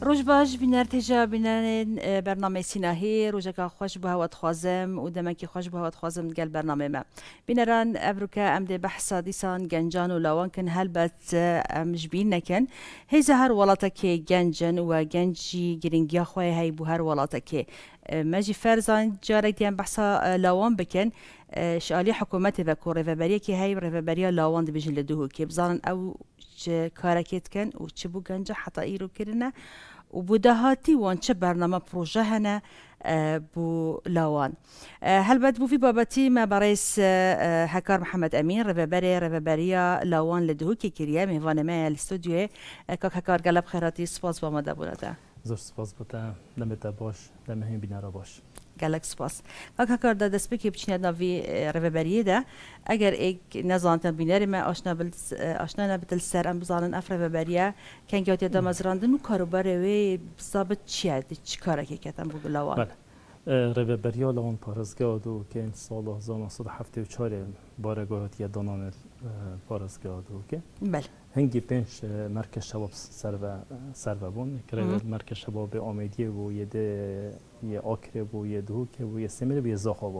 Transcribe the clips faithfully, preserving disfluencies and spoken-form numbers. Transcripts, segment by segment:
روز باش بینر تجا بینن برنامه سیناهی روزه که خوش به هوت خوازم و دمکی خوش به هوت خوازم دگل برنامه ما بینران ابروکا ام ده بحثا دیسان گنجان و لوان کن هلبت امش بین نکن هیزه هر ولاتا که گنجن و گنجی گرینگیا خواه هی بو هر ولاتا که ماجی فرزان جارك ديان بحثا لوان بكن شالي حكومتي بكو ريفابريا كي هاي ريفابريا لوان دي بيجن لدوه كي بزارن او كاراكيت كان و تشبو گنجا حتى ايرو كرنا و بودهاتي وان چه برنامه پروژه هنه بو لوان هل بد بو في بابتي ما برئيس حكار محمد امين ريفابريا ريفابريا لوان لدوه كي كريا مهوان ما الاستوديو كاك حكار قلب خيراتي سپاس با مادا بودا زور سپاس بوده دمت باش دمه هم بینارا باش گلک سپاس کاکا کار داد دست بکی بچینه ناوی رهبریه ده اگر ایک نزانتن بیناری ما آشنا بل آشنا نبتل سر ام بزانن اف رهبریه کنگیات یادم از راندن و کاروبار وی ضابط چیه چی کاره که کتم بگو لوان بله رهبریه لوان پارزگاه دو که این سال هزار و نهصد و هفتاد و چهار بارگاهات یادانان پارزگاه دو که بله هنگی پنج مرکز شباب سر و سر و بون که مرکز شباب آمیدیه و یه ده یه آکره و یه دهوکه و یه سمیره و یه زاخابا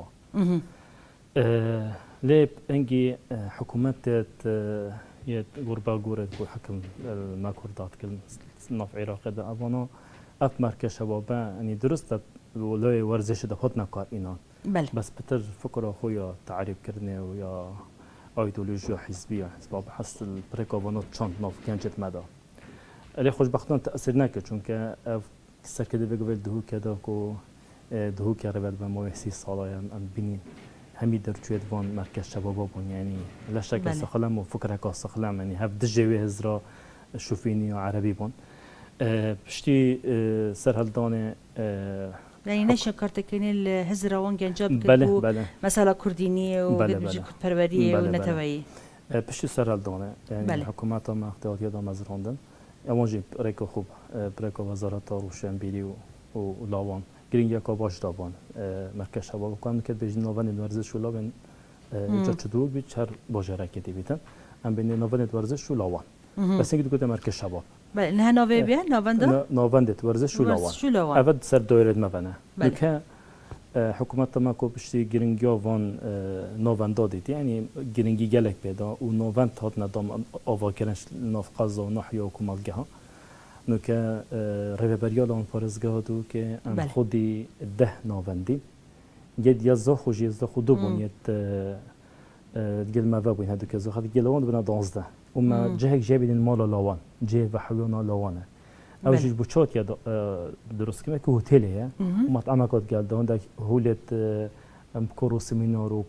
لیب هنگی حکومت یه گربه گورد و حکم مکردات کل نف عراق ده اوانا اف مرکز شباب یعنی درست ولای ورزش ده خود نکار اینا بله بس بتر فکر خویا تعریف کردنه و یا ایدئولوژی حزبیه حزب بحث البريكوفانوت چند ناف گنجت مدا علی خوشبختانه تأثیر نکرد چون که سرکده بگویل دهو کدا کو دهو که رود به موسی سالایان ام بینیم همی در چوید وان مرکز شبابا بون یعنی لشک سخلم و فکر کا سخلم یعنی هف دجوی هزرا شوفینی و عربی بون پشتی سرهلدانه يعني نشأ كارتكيني الهزرة وان جنجاب بله بله مثلا كردينية وبيجي كردبرية ونتوعية بشي سر الدانة يعني بله. حكومات ما اختيارات يدام از راندن اماجي بريكو خوب بريكو وزارت روشنبيري و لاوان گرینگیا کا باش دابان مرکز شباب کام که بجن نوان ورزش و لاوان جا چدو بی چهار باجرکتی بیتن ام بین نوان ورزش و لاوان بس اینکه دوکت مرکز شباب بله نه نوی بیا نوانده نوانده ورزش و لاوان اول سر دایره مبنه که حکومت ما کو بشتی گرینگیا وان نوانده دید یعنی گرینگی گلک پیدا و نوان تات ندام آوا کردنش ناف قضا و نحیا و کمالگه ها نو که رهبریال آن پارزگاه دو که ام خودی ده نواندی ید یزا خوش یزا خودو بونید گل موا بون هدو که زخات گلوان بنا دانزده و ما جهک جبین مال لاوان جه و حیونا لاوانه اوجش بچات یا درست که که هتله و مطعم کات گل دان دک هولت ام کورو سمینار و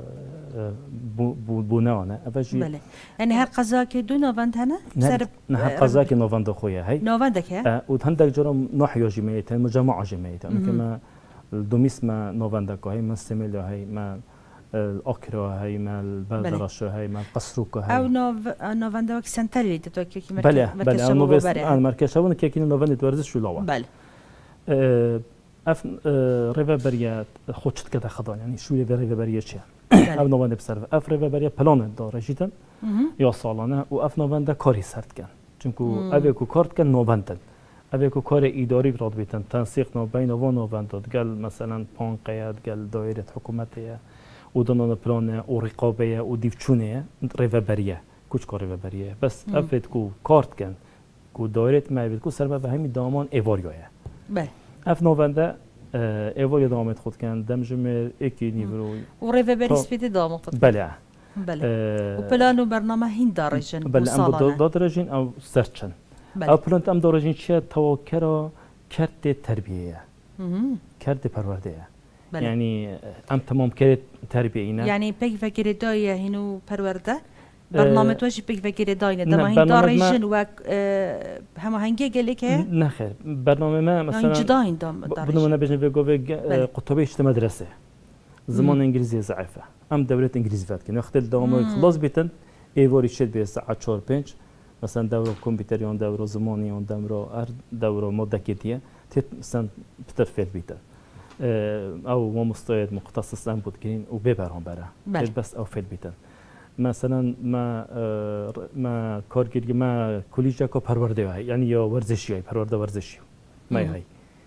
بونانه اوجی بله یعنی هر قضا که دو نواند هنه نه نه هر قضا که نواند خویه هی نواند که و هندک جرام نحیا جمعیت مجمع جمعیت اون که ما دومیس ما نواند که هی ما سمیل هی ما الأكرة هاي مع البلدرشة هاي مع القصروكة هاي أو نوف نوفندا وك سنتري تتوكي كي مركز بله بله أو نوفيس المركز شباب كي كنا نوفندا تورزش شو لوا بله أف ريفا بريا خوشت كده خضان يعني شو ريفا ريفا بريا شيء أو نوفندا بسرف أف ريفا بريا بلان داره جدا يا سالانه و أف نوفندا كاري سرد كان چونكو أبي كو كارت كان نوفندا أبي كو كار إداري براد بيتن تنسيق نو بين و نوفندا قال مثلا بان قياد قال دائرة حكومتية و دانان پلان و رقابه و دیوچونه رهبریه کوچ کار رهبریه بس افت کو کارت کن کو دایرت معرفت کو سر به همین دامان ایواریه بله اف نوونده ایواری دامت خود کن دمجم اکی نیورو و رهبری سپید دامت بله بله و پلان و برنامه هین دارجن بله ام دارجن او سرچن او پلان ام دارجن چیه توکر کرد تربیه کرد پرورده بله. يعني أم تمام كرت تربية إينا يعني بيك فكرة داية هنو برورده برنامج واجب بيك فكرة داية ده ما هين دارجن و هم هنجي قالك هي نخير برنامج ما مثلا جداين دام دارجن بدون ما بيجي بيجوا قطبي إيش مدرسة زمان إنجليزية ضعيفة أم دولة إنجليزية فات كنا أختل دوام خلاص بيتن إيفوري شد بيساعة شهر بينج مثلا دورة كمبيوتريون دورة زمانيون دورة أرد دورة مدكتية تيت مثلا بترفيد بيتن او ما مستعد مختصص ام بود كرين و ببرهم برا بله. بس او فيل بيتن مثلا ما ما کارگری ما کلیجا کو پرورده هایی یعنی یا ورزشی هایی پرورده ورزشی ما هایی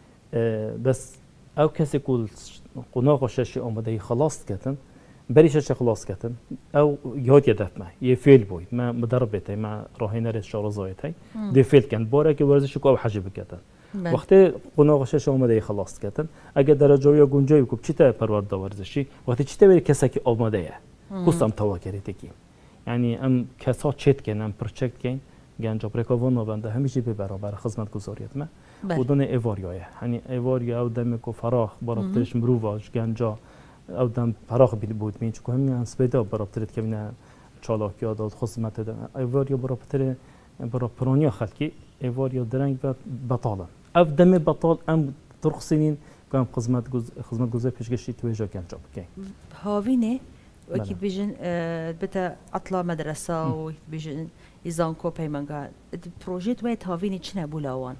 بس او کسی کل قناق شش آماده خلاص کردن بریش شش خلاص کردن او یاد یادت ما یه فیل بود ما مدربته ما راهی نرس شارزایت هایی دی فیل کن باره که ورزشی کو حجب کردن وقتی قناق شش آماده خلاص کردن اگر درجه یا گنجایی کو چی تا پرورده ورزشی وقتی چی تا بری کسی که آماده قسم تواکری تکی یعنی ام کسا چت کن ام پروژکت کن گنجا پرکاوان نبنده همیشه به برابر خدمت گذاریت ما بدون ایواریایه یعنی ایواریا او دم کو فراخ برابرش مروواج گنجا او دم فراخ بود مین چون همین اسپیدا برابرت که نه چالاکیا داد خدمت ده ایواریا برابر برابرونیا خلکی ایواریا درنگ و بطاله او دم بطال ام ترخصین کام خدمت خدمت گذار پیشگشتی توجه گنجا بکن هاوینه وكيد بيجن بتا أطلع مدرسة وكيد بيجن يزانكو بيمانجا بروجيت ويت هافيني تشنا بولاوان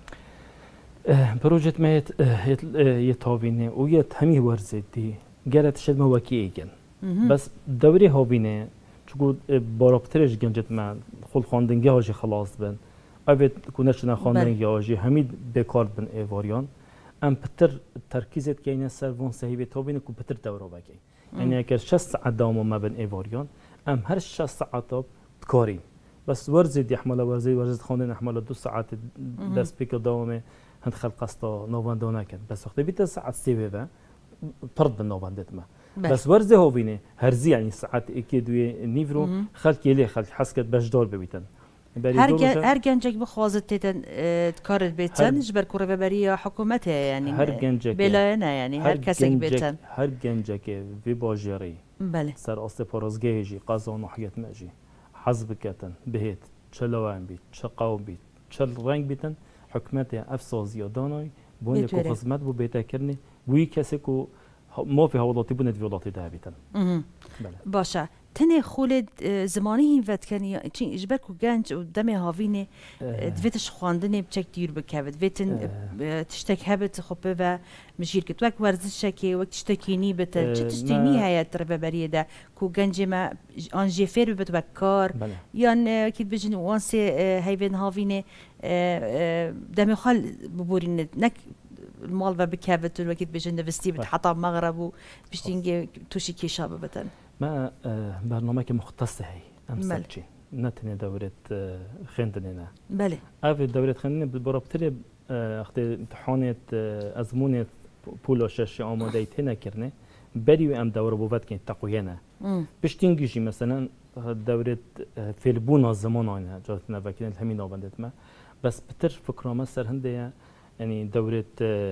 بروجيت ما يت هافيني ويت همي ورزتي جرت شد مواكي إيجن بس دوري هافيني شو برابطرش جنجت ما خل خاندنجي هاجي خلاص بن أبد كونشنا خاندنجي هاجي همي بكار بن إيفاريان أم بتر تركيزت كينا سرفون سهيبة هافيني كو بتر دورة باقي يعني اگر شش ساعت دوام ما بين ایواریان ام هر شش ساعت کاری بس ورزی دی احمال ورزی ورزی خواندن احمال دو ساعت دست پیک دوام هند خلق استا نواندونه کن بس وقتی بیت ساعت سیوه و پرد به نواندت ما بس ورزی هاوینه هرزی یعنی ساعت اکی دوی نیورو خلق یلی خلق حسکت بجدار ببیتن هر هر گنجک بخوازت تیتن کارت بیتن جبر کوره برای حکومت یعنی هر گنجک بلا نه یعنی هر کسی بیتن هر گنجک وی باجری بله سر آست پارازگاهی قازان و حیات ماجی حزب کتن بهت چلوان بیت چه قوم بیت چه رنگ بیتن حکومت افسازی دانای بونه کو خدمت بو بیت کرنی وی کسی کو ما في هولاطي بند فيولاطي ده بیتن باشه تنه خولد زمانی این وقت کنی چین اجبار کو گنج و دم هاوینه دویتش خواندنه بچک دیر بکوید دویتن تشتک هبت خوبه و مشیر کت وقت ورزش شکی وقت تشتکینی بته چه تشتینی هیات ربه بریه ده کو گنج ما آنجی فیر بت بکار یان کت بجن وانسی هیون هاوینه دم خال ببورین نک المال و بکوید و وقت بجن نوستی بتحطم مغرب و بشتینگی توشی کشاب بتن ما برنامه که مختصه هی امثال چی نتنی دورت خندنینا بله اوی دورت خندنی برابطه وقتی امتحانت ازمونت پول شش آماده تنه کرنه بری ام دوره بود که تقویه نه بشتینگیشی مثلا دورت فیلبون زمان آنها جات نوکرین همین آبندت ما بس بتر فکرام سر هنده يعني دورة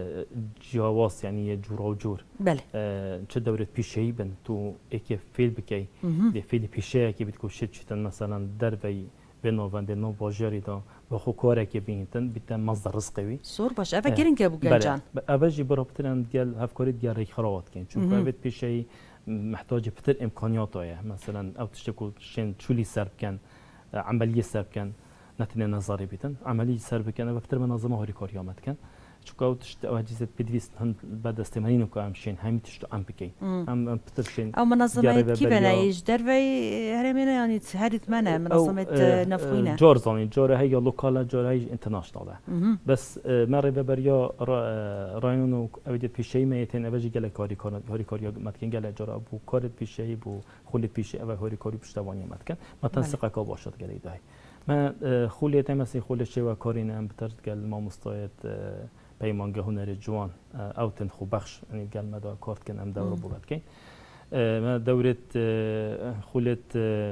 جواز يعني جور أو جور. بله. شو دورة بيشي بن تو إيك فيل بكي. ده فيل بيشي كي بتكون شيء شيء مثلا دربي بينو وبين نو باجري دا بخو كاره كي بينتن بيتن مصدر رزقي. صور باش أفكرين كابو جان. أبجي برابطنا ديال هفكري ديال ريخراوات كين. شو فايت بيشي محتاج بتر إمكانياته يعني مثلا أو تشتكو شين شو اللي سرب كان عملية سرب كان. نتنه نظری بیتن عملی سر بکنه و بتر منظمه هاری کاری آمد کن چون تشت اجهزه بدویست هند بعد استعمالینو که همشین همین تشت ام بکی ام بترشین او منظمه کی بنایش در وی هرمینه یعنی هریت منه منظمه نفخینه جار زانی جاره هی لوکال جاره هی اینترنشناله بس مره بریا راینو اودی پیشی میتن اوجی گله کاری کار هاری کاری آمد کن گله جاره بو کارت پیشی بو خول پیشی او هاری کاری پشتوانی آمد کن متنسق کا باشد گله دای ما خولیت مثل خول شوا کارین ام بترد گل ما مستعد پیمانگه هنر جوان او تن خو بخش یعنی گل مدا کارت کن ام دوره بود کی ما دورت خولت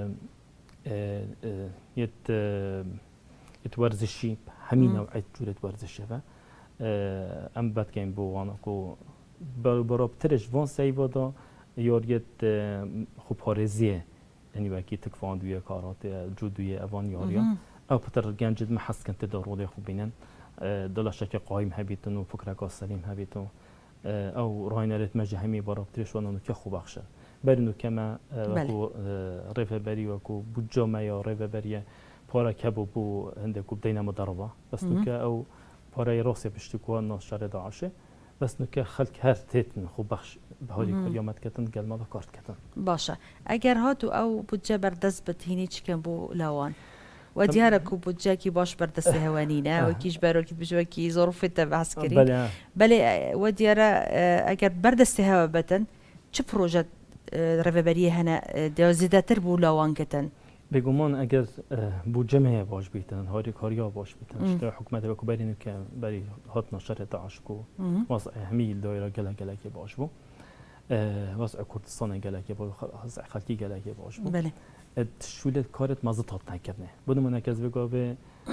یت یت ورزشی همین نوعیت جورت ورزشه و ام بد کن بو وانا کو برابطرش وان سیوادا یاریت خوب پارزیه يعني وكي تكفون دوية كارات جودوية أفان ياريا أو بتر جنجد ما حس كنت دارودي خوبينن دل شكل قايم هبيتن وفكرة كاسليم هبيتو أو راينرت مجهمي برابطريش وانو كخو بخشة برنو كما وكو ريفا بري وكو بجوما يا ريفا بري بارا كبو بو عندكو بدينا مضربة بس نوكا أو بارا راسي بشتكوا الناس شارع داعشة بس نکه خلق هر تیتن خوب بخش بهاری کلیامت کتن گل ما کارت کتن باشه اگر هاتو او بودجه بردست بتهینی چکن بو لوان و دیاره کو بودجه کی باش بردست هوانینه و کیش برو کی بجوا کی ظروفته بحث کردی بله بله و دیاره اگر بردست هوا بتن چه پروژه رهبری هنا دیازیده تر بو لوان کتن بگمان اگر بودجه مه باش بیتن هاری کاریا باش بیتن شده حکومت بکو برین که بری هات نشر داعش کو وضع همیل دایره گله گله که باش بو وضع کردستان گله که بو وضع خلقی گله که باش بو بله شوله کارت مزد هات نکرده بدون منکز بگو به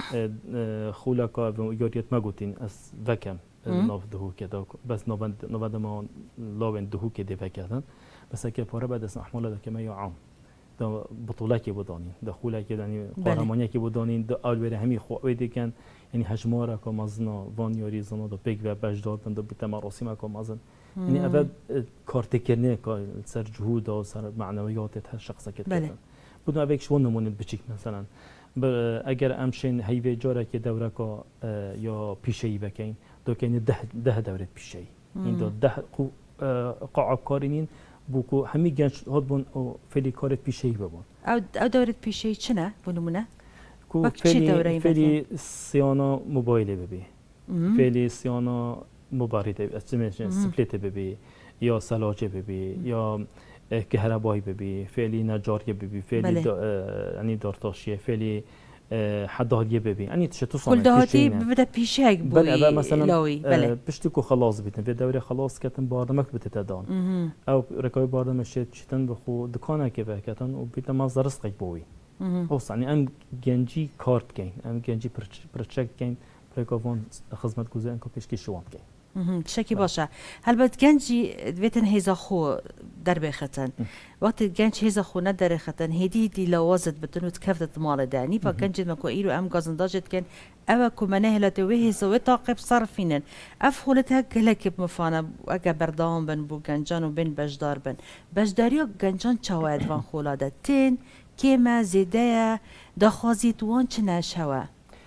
خولا کا و یاریت مگوتین از وکم ناف دهو که دا بس نوبند نوبند ما لاون دهو که دی کردن بس که پاره بعد از احمال ده که ما عام دا بطوله که بودانین دا خوله که یعنی قهرمانی که بودانین دا اول بره همی خو ایدی کن یعنی هجماره که مازنا وان یاری زنا دا پیک و بجدار بند بیت مراسم که مازن یعنی اول کارت کرنه که سر جهود و سر معنویات هر شخص که بله بدون اویک شون نمونه بچیک مثلا اگر امشین هیوی جاره که دوره که یا پیشه‌ای بکن دو که ده ده دوره پیشه‌ای این دو ده قاعد کارینین بوکو همی گنج هاد بون او فعلی کارت پیشه‌ای ببون او او دورت پیشه‌ای چنه بونمونه کو فعلی فعلی سیانا موبایل ببی فعلی سیانا مبارده استمیشن سپلیت ببی یا سلاجه ببی یا کهربایی ببی فعلی نجاری ببی فعلی یعنی دارتاشیه فعلی حدادیه ببی یعنی چطور صار كل دهاتي ببدا بيشاك بوي بله مثلا بشتكو خلاص بيتن في دوري خلاص كتن باردمك بتتدان او ركاي باردم شيت شتن بخو دكانه كيف كتن وبيت ما رزقك بوي اوس يعني ام جنجي كارت كاين ام جنجي برتشك كاين بريكوفون خدمت گوزه انكو بيشكي شوام كاين شكي باشا هل بد جنجي بيتن هيزا خو دربي ختن وقت جنج هيزا خو ندر ختن هدي دي لوازد بتنو تكفت مال داني فجنج مكو ايرو ام غازنداجت كان اوا كمنه لتوي هيزا وتاقب صرفينن افخولتها كلك مفانا اجا بردام بن بو جنجان وبن بجدار بن بجداريو جنجان چواد وان خولاده تين كيما زيدايا دخازيت وان چنا شوا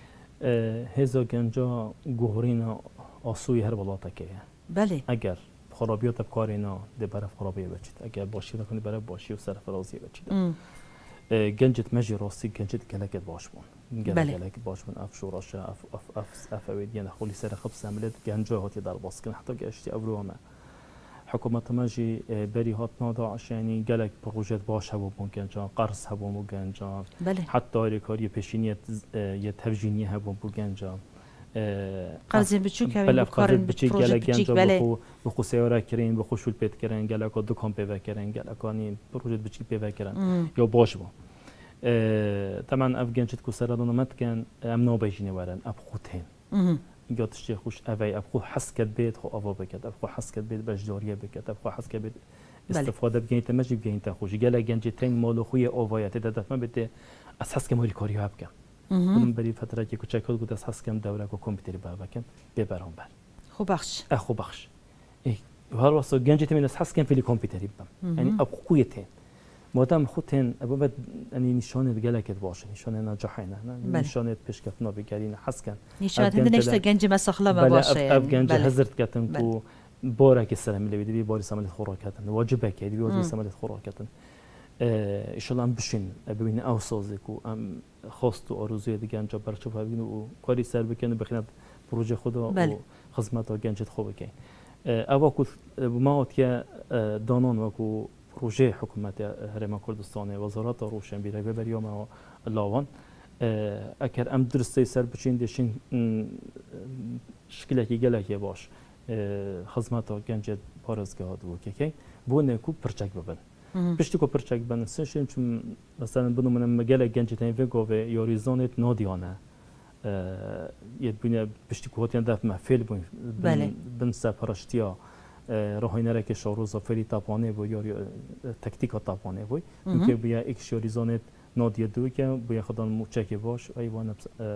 هيزا جنجا گوهرینا آسوی هر ولاته که بله اگر خرابیات کارینا ده برف خرابی بچید اگر باشی نکنی برف باشی و صرف رازی بچید گنجت مجی راستی گنجت گلکت باش بون گلک باش بون اف شوراش اف اف اف اف اوید یعنی خلی سر خبز عملت گنجا هاتی در باس کن حتی گشتی اولوامه حکومت مجی بری هات ناداعش یعنی گلک پروژه باش هبو بون گنجا قرض هبو بون گنجا حتی ریکاری پیشینیت یه تفجینی هبو بون گنجا قرض بچوک بله قرض بچیک گله گنجا بخو بخو سیاره کرین بخو شول پیت کرین گله کو دکان پیدا کرین گله کانی پروژه بچیک پیدا کرین یا باش با طبعا اف گنجت کو سرادون مت کن ام نو بیشینه ورن اب خوتين گاتش خوش اوی اب خو حس کد بیت خو اوا بکد اب خو حس کد بیت بجداریه بکد اب خو حس کد بیت استفاده بگین تمجی بگین تا خوش گله گنجتین مال خوی اوایت دادت ما بده از حس کماری کاری ها بکم من بری فتره که کوچک بود از حس کم دوره کو کامپیوتری با بکن ببرم بر خو بخش اخو بخش ای هر واسه گنجت من از حس کم فیلی کامپیوتری بم یعنی اب خویتین مادام خودتین ابو بد یعنی نشانه گلکت باشه نشانه نجاحینه نشانه پیشکفنا بگیرین حس کن نشانه هند نشته گنج مسخله ما باشه اب گنج حضرت کتن کو بارک السلام اللي بدي باري سملت خوراكاتن واجبك يدي باري سملت خوراكاتن ان شاء الله ام بشين ببين اوسازك و ام خواست و آرزوی دیگه انجا برچه ببین و کاری سر بکنه بخینه پروژه خدا و خدمت و گنجت خوب بکن اوا کو ما که دانان و کو پروژه حکومت هرم کردستان وزارت روشنبیری و بریام لاوان اگر ام درسته سر بچین دشین شکلی که گلکی باش خدمت و گنجت پارزگاه دو که بو نکو پرچک ببن پشتی کو پرچک بن سنشیم چون مثلا بنو من مجال گنجتین وگو یاریزانت نادیانه یه بینه پشتی کو هاتیان دفت محفل بین بن سپرشتیا راهینه را که شاروز فری تابانه و یا تکتیکا تابانه وی که بیا ایکش یاریزانت نادیه دوی که بیا خدان موچکی باش ایوان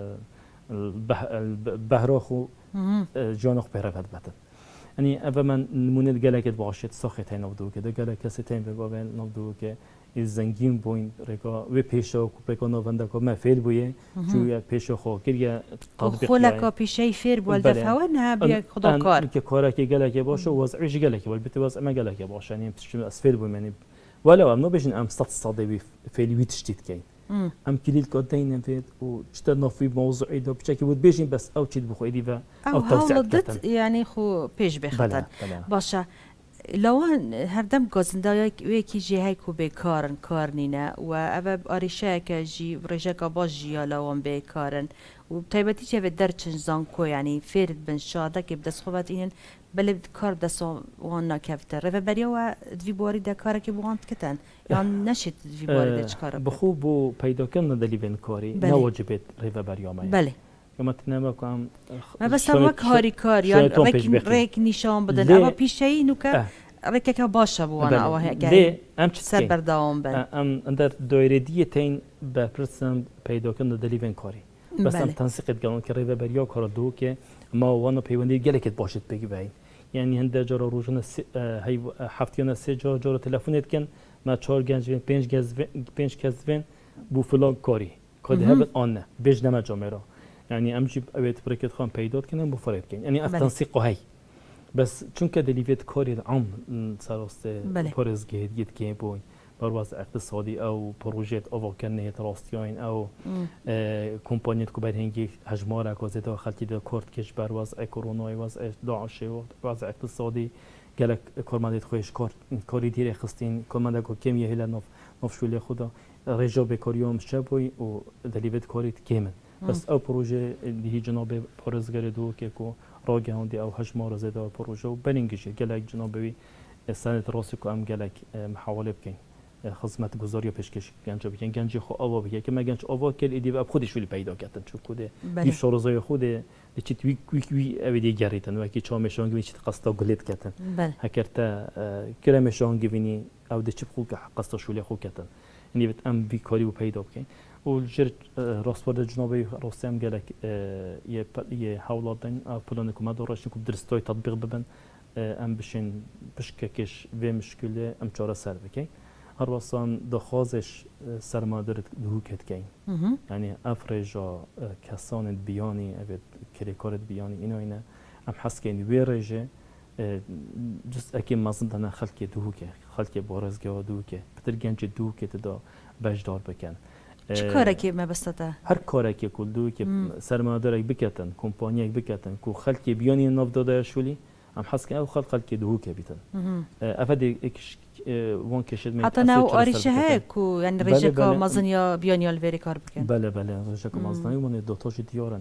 بهراخو جانخ بهرفت بتن يعني أبا من نمونة جلكت بعشت سخت هاي نبدو كده جلك كستين بقابل نبدو ك زنگین بوین رکا و پیشا کوپکا نوونده که ما فعل بویه چون پیشا خو کریه تطبیق خلکا پیشی فیر بود دفعه نه بیا خدا کار که کارا که گله که باشه وضعیش گله که ولی وضع ما گله که باشه یعنی تشتم اسفل بوی یعنی ولا ام نبیشن ام صد صدی فعلی ویتشتید کی ام کلیل کدین فید و چطور نفی موضوعی دو بچه بود بیشین بس او چید بخویدی و او هولدت یعنی خو پیش بخطر باشه لوان هردم گازنده یکی جهه کو بیکارن کار نینه و اوه آریشه که جی رجاکا باش جیا لوان بیکارن و تایبتی چه در چن زانکو یعنی فرد بن شاده که بدست خوبت اینن بله کار دست وان نکفتر و بریا و دوی باری ده کاره که بواند کتن یعنی نشید دوی باری ده چکاره بخو بو پیدا کردن دلیون کاری نواجبت رو بریا مای بله ما تنام کام ما بس هم کاری کار یعنی ریک ریک نشان بدن اما پیشی نوکه ریک که باشه بوانا او هی سر برداوم بن ام اندر دایره دیتین بپرسم پیدا کردن دلیون کاری بس ام تنسیقت گلون که رو بریا کار دو که ما وانا پیوندی گله کت باشد بگی بای یعنی هنده جارا روزانه هی هفتیانه سه جار جارا تلفنت کن ما چهار گنج وین پنج گز پنج کز وین بو فلان کاری کدی هبت آن نه بیش نم جامرا یعنی امجی اویت برکت خان پیدات کنم بو فرید کن یعنی افتنسیق هی بس چون که دلیویت کاری عام سراست پرز گهد گید کی بوی برواز اقتصادی او پروژه او کنه راستیاین او کمپانیت کو بر هنگی هجمار کو زدا خلکی د کورت کش برواز کرونا واز داعش و واز اقتصادی گلک کارمندت خوش کار کاری دیر خستین کارمند کو کمی هلا نف نفشول خدا رجا به کاریوم شبوی و دلیویت کاریت کیمن بس او پروژه دی جناب پرزګر دو کې کو راګاوندي او هجمار زدا پروژه و بننګش گلک جنابوی سنت راست کو ام گلک محاوله بکن خدمت گذاری پیشکش گنج بکن گنجی خو آوا بگه که من گنج آوا کل ایدی و خودش ولی پیدا کردن چون خوده دیف شارزای خوده چیت وی وی وی اویدی گریتن و کی چامشان گوی چیت قستا گلیت کردن هکرتا کرمشان گوینی او د چپ خو قستا شولی خو کردن یعنی بت ام بی کاری و پیدا بکن و جر راستوار جنابی راستم گلک یه یه حولادن پلان کومد دورش کو درستای تطبیق ببن ام بشین بشککش و مشکله ام چاره سر بکن هر واسان دخوازش سرمادر دهوکت کین یعنی افرجا کسان بیانی اوید کریکارت بیانی اینو اینه ام حس کین ویرجه جست اکی مازندنا خلک دهوکه خلک بارزگاه دهوکه پتر گنج دهوکه تدا بجدار بکن چه کاری که ما بستده هر کاری که کل دو که سرمادر بکتن کمپانی بکتن کو خلک بیانی ناف داده شولی ام حس کین او خلک خلک دهوکه بیتن افادی اکش وان کشید حتی نو آریشه های کو یعنی رجکا مازنیا بیانیال وری کار بکن بله بله رجکا مازنیا من دو تاش دیارن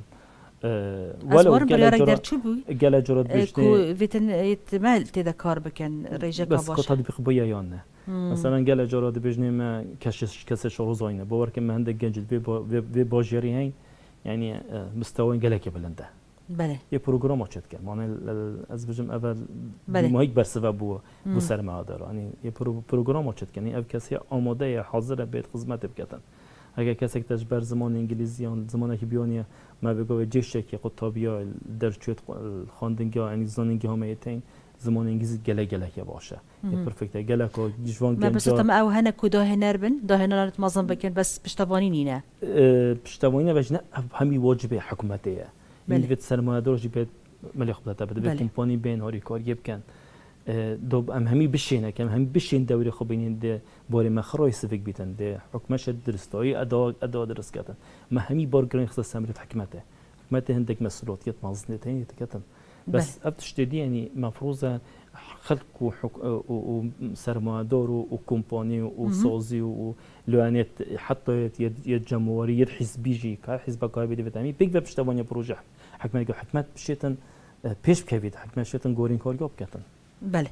از وارم بلیارک در چی بوی؟ گله جرات بیشتر کو ویتن احتمال تدا کار بکن رجکا باشه بس تطبیق بیا یا نه مثلا گله جرات بیشتر ما کشش کسش روزانه باور که من هنده گنجد وی باجری هین یعنی مستوى گله که بلنده بله یه پروگرام آچت کرد معنی از بجم اول ماهیک بر سبب بو بو سرمایه‌دار یعنی یه پروگرام آچت کرد یعنی اول کسی آماده حاضر به خدمت بکتن اگر کسی که تجبر زمان انگلیسیان زمانی که بیانیه ما بگویم جیشه که قطبیا در چوت خواندنگی یعنی زانینگی هم ایتین زمان انگلیسی گله گله که باشه یه پرفکت گله که جوان گنجا ما بس تم او هنه کدا هنر بن دا هنر مازن بکن بس پشتوانی نینه پشتوانی وجه همی واجب حکومتیه این وقت سرمایه‌دار جیبت ملی خبرت بده به کمپانی بین هاری کاری بکن دوب ام همی بشینه که همی بشین دوری خوبین ده باری مخرای سفک بیتن ده حکمش درستایی ادا ادا درست کردن ما همی بارگرین خصوص سمرت حکمته حکمته هندک مسئولیت کت مازنه تینی تکتن بس ابتشتدی یعنی مفروضه خلق و سرمایه‌دار و کمپانی و سازی و لوانت حتی یجمعوری ید حزبیجی که حزب کاری بیده بتامی بیگ بپشتوانی پروژه حکمت که حکمت بشیتن پیش بکوید حکمت شیتن گورین کاری بکتن بله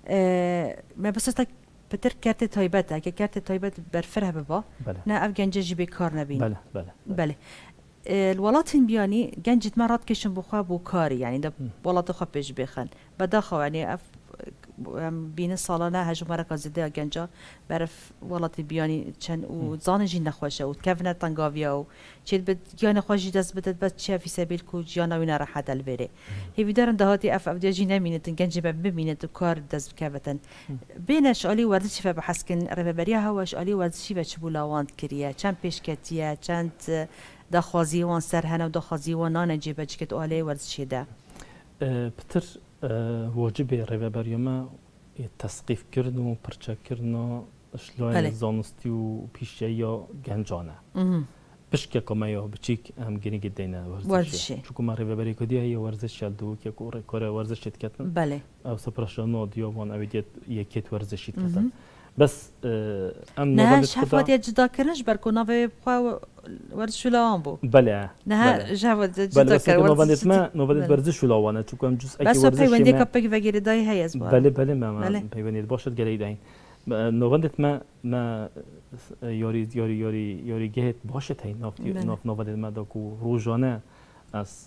ما بس است پتر کرت تایبت اگه کرت تایبت برفره ببا نه اف گنجه جی کار نبین بله بله بله الولات بیانی گنجت مرات کشن بخوا بو کاری یعنی ده ولات خو پیش بخن بداخو یعنی اف بین سالانه هجوم رکازده گنجا برف ولات بیانی چن و زانجی نخواشه و کفنت تنگاویا و چید بد جان خوشی دست بدت بس چه فی سبیل کو جانا وینا راح دل بره هی دارن دهاتی اف اف دیجی نمینت گنجی ببینت و کار دست کفتن بینش علی ورزشی فبحث کن رببریا هواش علی ورزشی و چبولاوان کریه چند پیشکتیه چند دخوازی وان سر هنو دخوازی وان نانجی بچکت علی ورزشی ده بتر واجب رببریا ما تسقیف کردن و پرچه کردن شلون زانستی و پیشه یا گنجانه بشکه کما یا بچیک هم گیری گدینه ورزشی چون ما رببری کدی هی ورزش شدو که کور کار ورزش کردن بله او سپرشانو دیو وان اویدیت یکیت ورزشی کردن بس ام نه شفات جدا کردنش بر کناو بخوا ورزش لاوان بو بله نه شفات جدا کردن نوبت ما نوبت ورزش لاوانه چون کم جزء اکی ورزش بس پیوندی کپک وگیری دای هی از بله بله ما پیوندی باشد گلی داین نوبت ما ما یاری یاری یاری یاری گهت باشد هی نافت ناف نوبت ما داکو روزانه از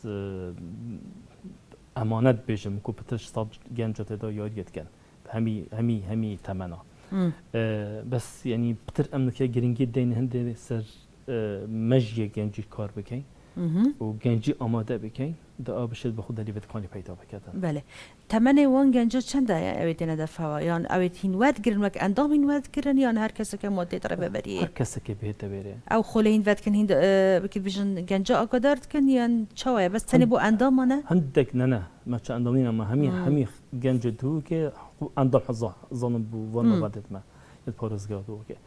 امانت بیشم کو پترش صاد گنجات دا یاریت کن همی همی همی تمنا بس يعني بتر امنك جرينجي دين هندي سر مجي جنجي كار بكين وجنجي اماده بكين دا بشد بخود اللي بتكوني پیدا بكتن بله تمنه وان جنجو چند اويت ندفوا يعني اويت هين ود گرنك اندام هين ود گرن يعني هر کس که ماده تر ببری هر کس که بهت بره او خلين ود كن هند بكيت بيجن جنجا اقدرت كن يعني چاوي بس تني بو اندام نه هندك نه نه ما چ اندامين ما همي همي جنجو تو که اندام حظ ظن بو ون بعدت ما البارزگاه دو که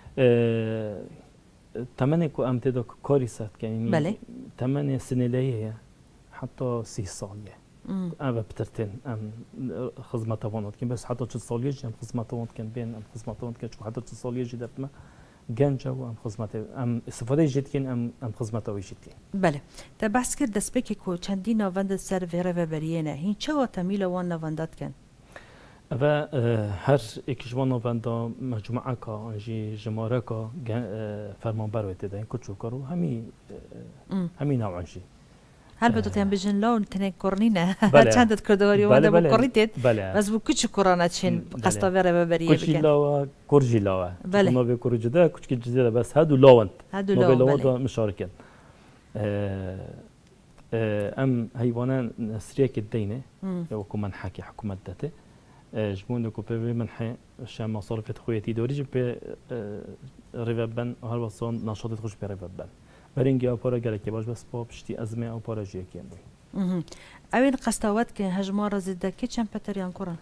تمنه کو ام تدا کاری سات يعني بله تمنه سنه ليه حتى سی سالیه ام بترتين ام خدمت وانات كن بس حتى ست سالیه ام خدمت وانات كن بين ام خدمت وانات كن شو حتى ست سالیه جدت ما گنجا و ام خدمت ام استفاده جد كن ام ام خدمت وی جد كن بله تا بحث کرد دست بکی کو چندی نواند سر وره و بریه نه هین چه تمیل وان نواندات کن و هر اکیشوان نواندا مجموعه کا انجی جماره کا فرمان برویت دین کچو کرو همی همی نوعنجی هل بدو تیم بجن لون تنه کرنینه چندت کردواری و دبو کردید بس بو کچو کرانا چین قصد وره و بریه بکن کچی لاوا کرجی لاوا بله ما به کرجی ده کچی جدیده بس هدو لاوند هدو لاوند بله مشارکن ام حیوانان نسریه که دینه یا کو من حکی حکومت داته جبون دكو بي منحي شام مصارف خويتي دوري جب ريفبن هر وصون نشاط خوش بي ريفبن برينجي او بارا گلك باش بس با بشتي ازمه او بارا جي كيم اها اوين قستاوات كه هجمار زده كي چم بتريان كورن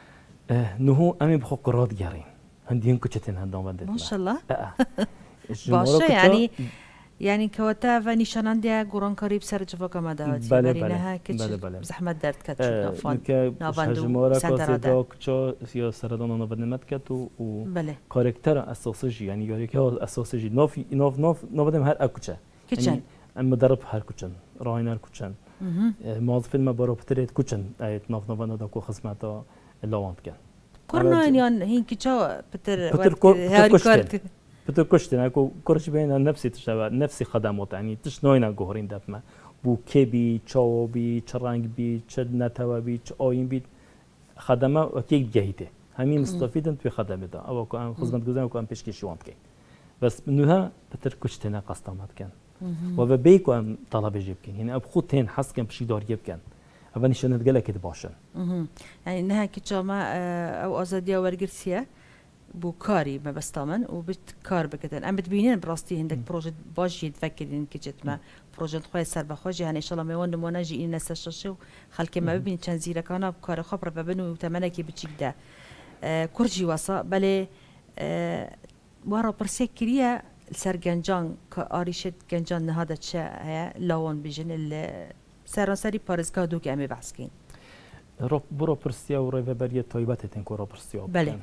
نهو امي بخو قرات جارين هندين كچتن هندان بندت ما شاء الله باشه يعني يعني كوتا و نشاننده گوران کاریب سر جواب ما دادی بله بله بله بله زحمت درد کت نافان نافاندو سندرادا کجا یا سردان نابدمت کت و بله کاراکتر اساسیجی يعني یاری که اساسیجی ناف ناف ناف نابدم هر اکوچه کچن اما درب هر کوچن راینر کوچن موظف ما برو بتريت کوچن ایت ناف نافانا دا کو خدمتا لاوند کن کورنا یان هین کجا بتر هاری کارت بتر كشتن اكو كرش بين نفسي تشابه نفسي خدمات يعني تش نوينا جوهرين دفما بو كبي تشاو بي تشرانج بي تشد نتوا بي تشاين بي خدمه وكيك جهيته همين مستفيدن في خدمه ده او كان خدمت گزارم كان پیشکش شوام كين بس منها بتر كشتنا قسطمات كان وبيكو ام طلب جيب كين يعني اب خودين حس كان بشي دار جيب كان اول نشانه قال كده باشن يعني انها كجما او ازاديه ورگرسيه بو كاري ما بستامن وبت كار بكتن ام بتبينين براستي عندك بروجكت باجي تفكرين كجت ما بروجكت خوي سر بخوجي يعني ان شاء الله ما وند مناجي ان نسششو خلك ما ببين كان زيرا كان بكار خبر ببنو تمنكي بتشيك ده آه كرجي وصا بل آه ورا برسكريا سرگنجان كاريشت گنجان هذا شيء لون بيجن سراسري بارزگاه دو که امی بحث کن رو برو پرسیا و روی بریه تایبت تن کو رو پرسیا بله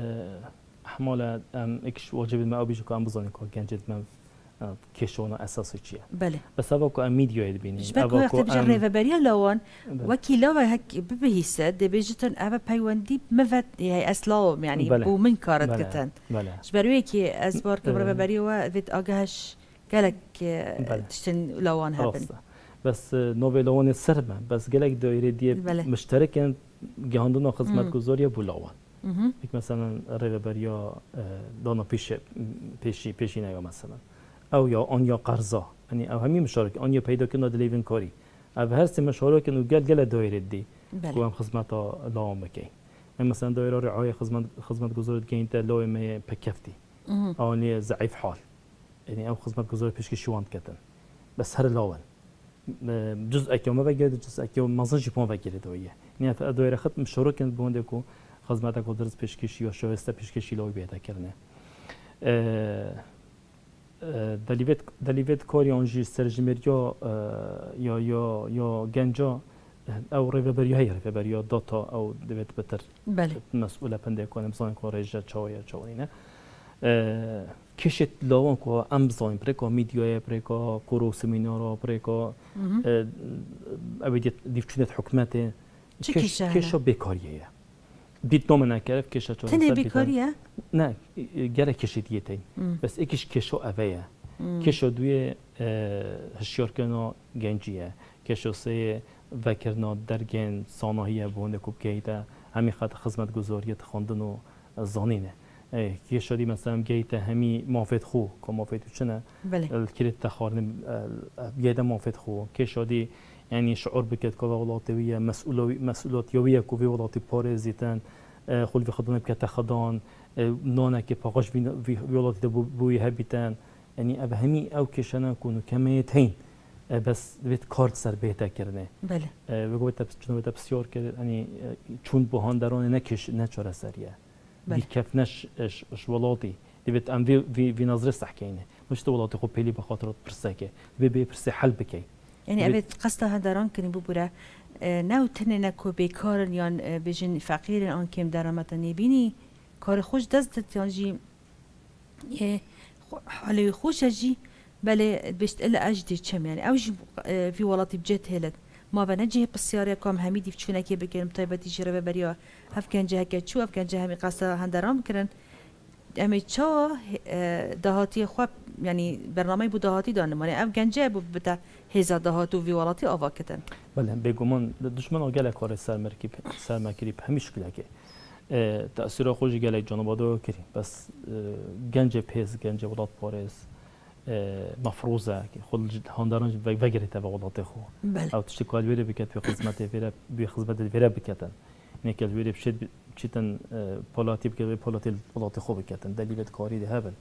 احمالا ام اكش واجب ما ابيجو كان بزاني كو گنجت من كيشونا اساسي چيه بله بس ابا كو ام ميديا يدبيني ابا كو ام روی بریه لون وكي لو هك ببهيسه دبيجتن ابا بايوندي مفت هي اسلام يعني بو من كارت كتن بله جبروي كي اسبار كبر بریه و فيت اگهش قالك تشتن لون هبن بس نوبلاوان سرمه بس گلک دایره دی مشترکن جهاندون خدمت گذاری بولاوان یک مثلا ریوبریا دانا پیش پیشی پیشی نگاه مثلا او یا آن یا قرضا یعنی او همین مشارک آن یا پیدا کنه دلیون کاری او هر سه مشارک انو گل گل دایره دی که هم خدمت لام بکی مثلا دایره رعایت خدمت خدمت گذاری که انت لام پکفتی آنی ضعیف حال یعنی او خدمت گذاری پیش که شوان کتن بس هر لاون جزء که ما بگیرد جزء که مازن جیپون بگیرد دویه یعنی دایره خدمت مشارک بونده کو خدمت گذاری پیشکشی یا شایسته پیشکشی لای بیاد کردن دلیوت دلیوت کاری آنجی سرجمریا یا یا یا گنجا او ریوبریا هی ریوبریا داتا او دویت بتر مسئول پنده کنم زن کارجا چاویا چاوینه کشت لاوان کو امزان پرکا میدیای پرکا کورو سمینارا پرکا ابدیت دیفچونت حکمت کشا بیکاریه بیت نام نکرد کشا چون تنه بیکاریه؟ نه گره کشیدیه تین بس یکیش کشو اویه کشو دوی هشیار کنا گنجیه کشو سه وکرنا درگن ساناهیه بونده کوب گیده همی خط خدمت گذاریت خواندن و زانینه کشو دی مثلا گیده همی مافد خو که مافد چنه الکریت تخارن گیده مافد خو کشو دی یعنی شعور بکت که ولاتیه مسئولی مسئولیتیه که ولات پارزیتن خود به خدمت بکت خدان نانه که پاقاش ولاتی بوی هبیتن یعنی اب همی او کشنا کنو کمیت هین بس بیت کارت سر بهتر کرده بله و گویت چون بیت بسیار کرد یعنی چون بهان درون نکش نچاره سریه بی کف نش ولاتی بیت ام وی وی نظر صحکینه مش ولاتی خو پیلی بخاطر پرسکه بی بی پرس حل بکی يعني أبد قصة هداران كني ببورة ناو تننا كو بكار يان بجن فقير آن كم درامتني بيني كار خوش دست تانجي حاله خوش أجي بله بيشت إلا أجدي كم يعني أوج في ولاتي بجت هلت ما بنجيه بالسيارة كم هميدي في شونا كي بكلم طيبة تيجي ربع بريا هف كان جه كتشو هف كان جه همي قصة هداران كرن أمي تشا دهاتي خواب يعني برنامج بدهاتي دانه مانه ام گنجه بود بتا هزار دهاتو ویولاتی آوا کتن بله بگمان دشمن آگل کار سرمرکی سرمرکی همیشه کلا که تأثیر خوش گله جانبادو کری بس گنج پیز گنج ولات پارس مفروضه که خود هنداران وگری تا ولات خو او تشتی کال ویره بکت به خدمت ویره به خدمت ویره بکتن نیکل ویره بشد چیتن پالاتی بکت پالاتی ولات خو بکتن دلیلت کاری ده هبل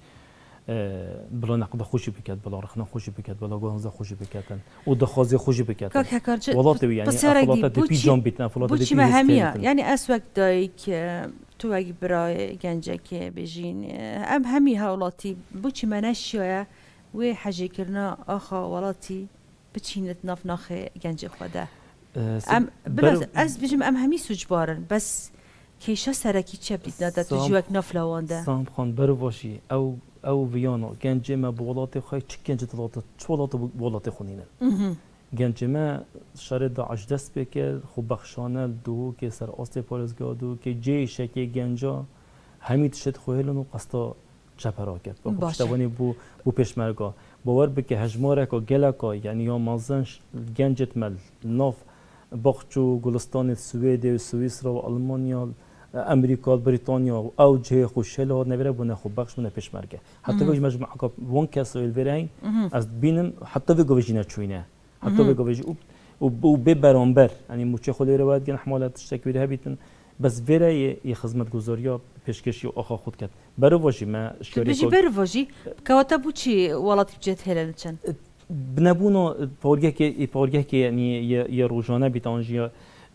بلا نقد خوشی بکرد بلا رخنه خوشی بکرد بلا گانزه خوشی بکردن و دخازی خوشی بکردن والله توی یعنی افلاطات دی پیجام بیتن افلاطات دی پیجام همیه یعنی اسوق دایی که تو اگه برای گنجه که بجین ام همی هولاتی بوچی منشیه و حاجی کرنا آخا ولاتی بچینت ناف ناخ گنجه خدا ام بلاز از بجم ام همی سوجبارن بس کیشا سرکی چه بدید نداد تو جوک نافلاوانده سام خان برو باشی او او ویانا گنج ما بولات خواهی چه گنج دلات چه ولات بولات خونینه گنج ما شرط داعش دست بکرد خوب بخشانه دو که سر آسته پارزگاه دو که جای شکی گنجا همین تشت خویلن و قصدا چپرا کرد با پشتوانی بو بو پشمرگاه باور بکه هجماره که گلکا یعنی یا مازنش گنجت مل ناف باخچو گلستان سوئد و سوئیسرا و آلمانیا امریکا بریتانیا او جه خوشحال نویره بونه خوب بخش بونه پشمرگه حتی وقتی مجموعه که وان کسایی الورین از بینم حتی وقتی وجینا چوینه حتی وقتی وجی او او ببرانبر یعنی موچه خودی رو باید گن حمالت شکویره بیتن بس ویره یه خدمت گذاریا پیشکشی و آخا خود کرد برو واجی ما شکاری بجی برو واجی که بو چی ولاتی بجت هلن چن بنبونو پارگه که پارگه که یعنی یه روزانه بیتانجیا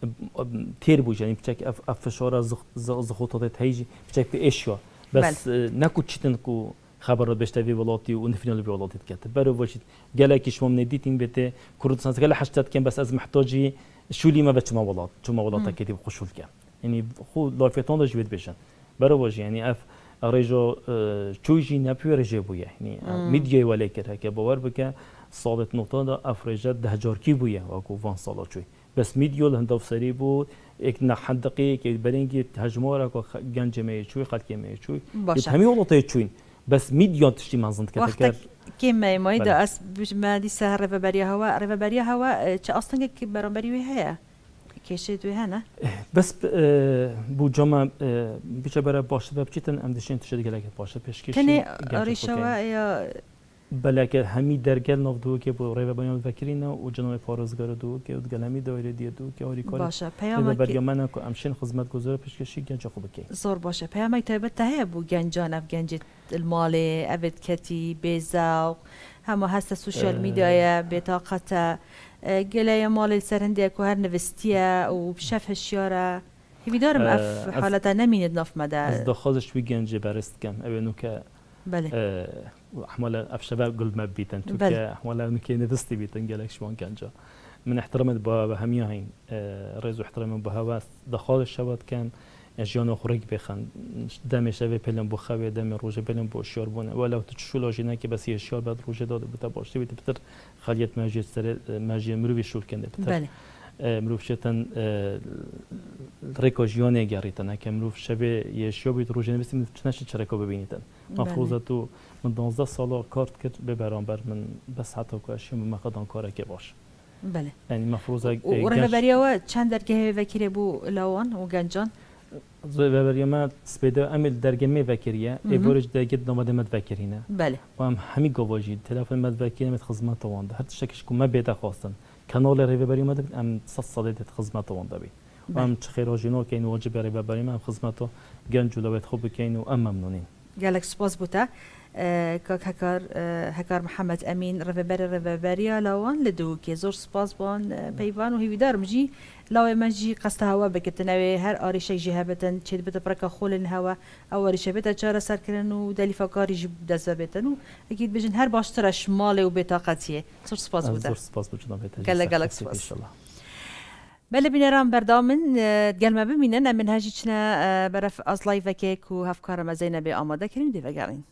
تیر بوج یعنی بچک اف افشار از زخوتات هیجی بچک به اشیا بس نکو چیتن کو خبرات بشتوی ولاتی و نفرینال ولاتی کت برو واشید گله کیش مم ندیتین بته کردستان گله حشتات کن بس از محتاجی شولی ما بچما ولات چما ولاتا کدی خوشول کن یعنی خود لایفتان داشت بید بشن برو واش یعنی اف رجا چویجی نپی رجا بویه یعنی میدیای ولی کرد که باور بکه صادت نقطه دا افرجت ده هزار کی بویه واقع وان سالا چوی بس میدیول هنداف سری بود یک نحدقی که برینگی هجماره که گنج میچوی خلق میچوی همین ولاتای چوین بس میدیون تشتی منزند که وقت كم ما يدا أس ما دي سهر رفبريا هوا رفبريا هوا چه أصلاً كي برامبري وياها كيشيت ويانا بس بو جمع بيجا برا باش ببچيتن ام دشين تشد گلك باش پیشکشی تني ريشوا يا بلکه همی درگل نو دو که بو رفبريا فکرینه و جناب فارزگار دو که ودگلمی دایره دی دو که آری کار باشه پیام که من کو امشین خدمت گزار پیشکشی گنج خوب کی زور باشه پیام تایبت ته بو گنجان اف گنج المالي ابد كتي بيزاو هم هسه السوشيال ميديا بطاقة قلايا مال السرندية كوهر نفستيا وبشاف الشيارة هي بدارم اف حالتا نمين نف مدى از دخازش وی گنج برست کم اوه که بله احمالا اف شباب قلب ما بيتن تو که احمالا نكي نفستي بيتن قالك شوان گنجا من احترمت با هميا هين ريز احترام بهواس دخازش شباب كان اجيانو خورك بخن دم شوی پلن بو خوی دم روزه پلن بو شیار بونه ولو تشولو جنا که بس شیار بعد روزه داده بتا باشه بیت بتر خالیت ماجی سر ماجی مروی شول کنده بتر بله مروف شتن ریکوژیونه گریتن که مروف شوی یه شیار بیت روزه نمیست نشه چرکو ببینیدن مفروضه تو من دوازده سال کارت کرد به برانبر من بس حتی که اشیاء مقدان کاره که باش بله یعنی مفروضه و رهبریه چند درگه وکیل بو لوان و گنجان زوجي ما سبيدا أمل درجة ما فكرية إبورج درجة نماذج ما تفكرينه بله وهم همي جواجي تلفون ما تفكرينه متخزمة طوان ده حتى شكش كم ما بيتا خاصة كانال ريفبري ما ده أم تصصدي تخزمة طوان ده بي وهم تخيراجينو كين واجب ريفبري ما خزمته جنجو لو تخوب كينو أم ممنونين قالك سباس بوتا كاك هكار هكار محمد أمين ريفبري ريفبريا لوان لدوكي زور سباس بون بيبان وهي بدار مجي لو ما جي قصد هوا بكتناوي هر آري شيء جهابتن تشد بتبرك خول الهوا أو آري شيء بتجارة سر كرن ودالي فكاري جب دزبتن وأكيد بجن هر باشتر شمالي وبطاقتيه صور سباس بوده صور سباس بوده قال قالك سباس بله بینران بردامن گل ما ببینن من هجیچنا برف اصلای وکیک و هفکار مزینه به آماده کریم دیوگرین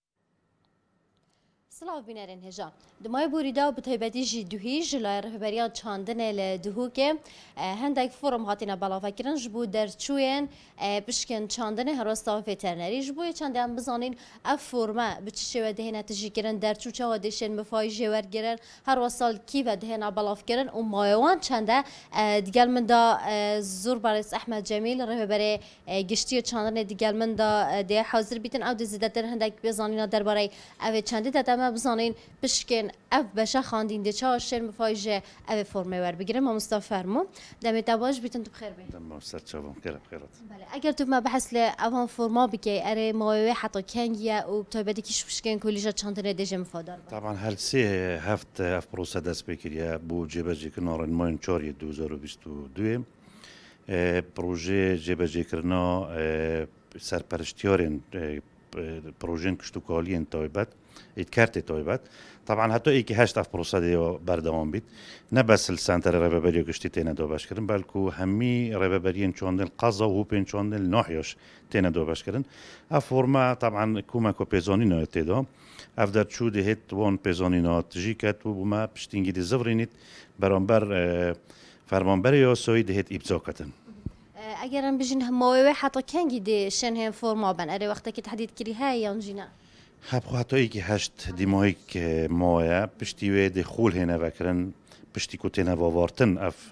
سلاف بینرین هجا دمای بوریدا بتایبتی جی دوهی جلای رهبریان چاندنه لدهو که هندک فرم هاتینا بالا فکرن جبو درچوین بشکن چاندنه هراستا فترنری جبو چنده هم بزانین اف فرما بچشه و دهنه تجی کرن درچو چا و دشن مفای جوار گرن هر وصال کی و دهنه بالا فکرن و مایوان چنده دیگل من دا زور بارس احمد جمیل رهبری گشتی چاندنه دیگل من دا ده حاضر بیتن او دزیده در هندک بزانینا درباره او چنده دادم بزانین بشکن اف بشه خواندین ده چه شر مفایجه او فرمه ور بگیرم ما مصطفی فرمو دم تباش بیتن تو بخیر بین دم استاد شباب خیر بخیرات بله اگر تو ما بحث ل اوان فرما بکی اره موه حتی کنگیا و تو بدی کیش بشکن کلیجا چندره دژ مفادار طبعا هل سه هفت اف پروسه دست بکریا بو جبهه کنار ماین چهار دو هزار و بیست و دو پروژه جبهه کرنا سرپرشتیارن پروژه کشتوکالی تایبت اتکارت تایبت طبعا حتی ای که هشت اف پروسه دیو بردوام بید نه بس السنتر رهبری گشتی تینا دو باش کردن بلکه همی رهبری چوندل قضا و پین چوندل ناحیش تینا دو باش کردن اف فرما طبعا کوما کو پیزانی نات دا اف در چود هت وان پیزانی نات جیکت و ما پشتینگی دی زورینیت برانبر فرمانبر یا سوید هت ابزا کتن اگرم بجین موه حتی کنگی دی شن هم فرما بن اره وقتی که تحدید کری های یانجینا هب خاطری که هشت دیمایی که مایا پشتی و دخول هنر وکرن پشتی کوتینا وارتن اف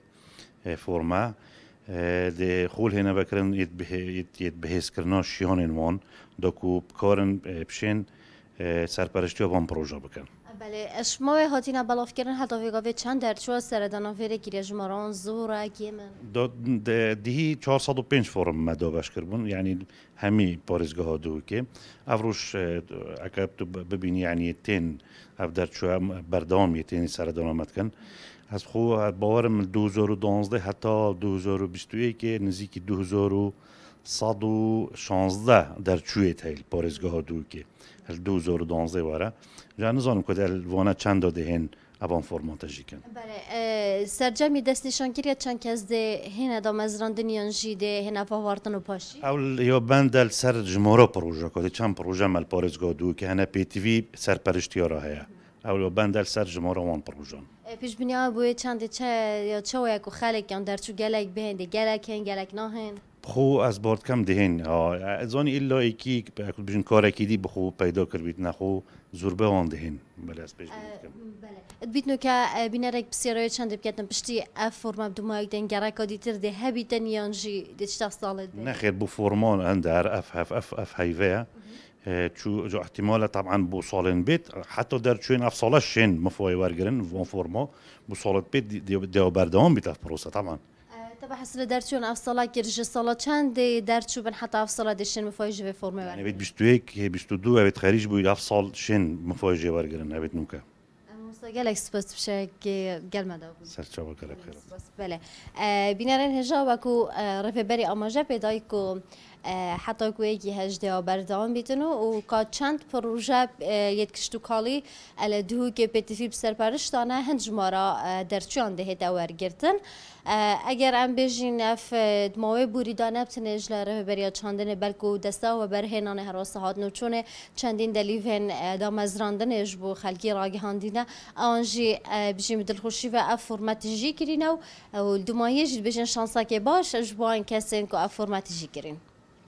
فرما دخول هنر وکرن ید به ید بهس کرنا شیان وان دکو کارن بشین سرپرشتی وان پروژه بکن. بله اش ما هاتینا بالاف کردن حتی ویگاوی چند در چوار سردان ویره گیری جمران زورا گیمن دو دهی چهارصد و پنج فرم مدا باش کردن یعنی همی پارزگاه دو که افروش اگر تو ببینی یعنی تین افدر چوار بردام یتینی سردان آمد کن از خو باورم دو هزار و دانزده حتی دو هزار و بیست و یک نزدیک دو هزار و صد و شانزده در چویت هیل پارزگاه دو که هل دو هزار و دانزده واره جان نزانم که در وانه چند داده هن اوان فرمانتاجی کن. بله سرجمی دست نشان کردی چند کس ده هن ادام از راندنیان جیده هن افاوارتن و پاشی. اول یا بندل سر جمهورا پروژه کردی چند پروژه مال پارزگاه دو که هن پی تی وی سرپرشتیارا هیا. اول یا بندل سر جمهورا وان پروژه. پیش بنیاد بوی چند چه یا چه و یک خالق کن در چو گلک بهنده گلک هن گلک نه هن. بخو از بارد کم دهین ازانی الا ایکی بجن کار اکیدی بخو پیدا کرد نخو زوربه آن دهین بله از پیش بله بیتنو که بینرک بسیاری چند بکتن پشتی اف فرم بدومای دنگرای کادی تر ده هبیتن یانجی دیشتاق سالت نه خیر بو فرمان اندر اف اف اف اف هیوه شو جو احتمال طبعا بو صالين بيت حتى در شوين اف صالة شين مفوي ورجرن فون فورما بو صالة بيت دي دي بردوام بيت اف بروسا طبعا طبعا حسنا در شوين اف صالة كيرج صالة چند در شو بن حتى اف صالة دشين مفوي جي فورما يعني بيت بيشتويك هي بيشتو دو بيت خارج بو اف صال شين مفوي جي ورجرن بيت نوكا قالك سباس بشك قال ما داو سرچا وكالك خير بله بینرین هجا وکو رفبری آماجه پیدای کو حتی که یکی هجده بردام بیتنو و که چند پروژه یدکشتو کالی ال دو که پتیفی بسرپرش دانه هنج مارا درچوان دهید اور گرتن اگر ام بجین اف دماوی بوری دانه بتنه اجلا رفبری چاندن بلکو دستا و برهنان هراس هات نوچونه چندین دلیفن دامزراندن اجبو خلقی راگهاندینه آنجی بجیم دلخوشی و اف فرمت جی کرینو و دمایش بجین شانسا که باش اجبوان کسین که اف فرمت جی کرین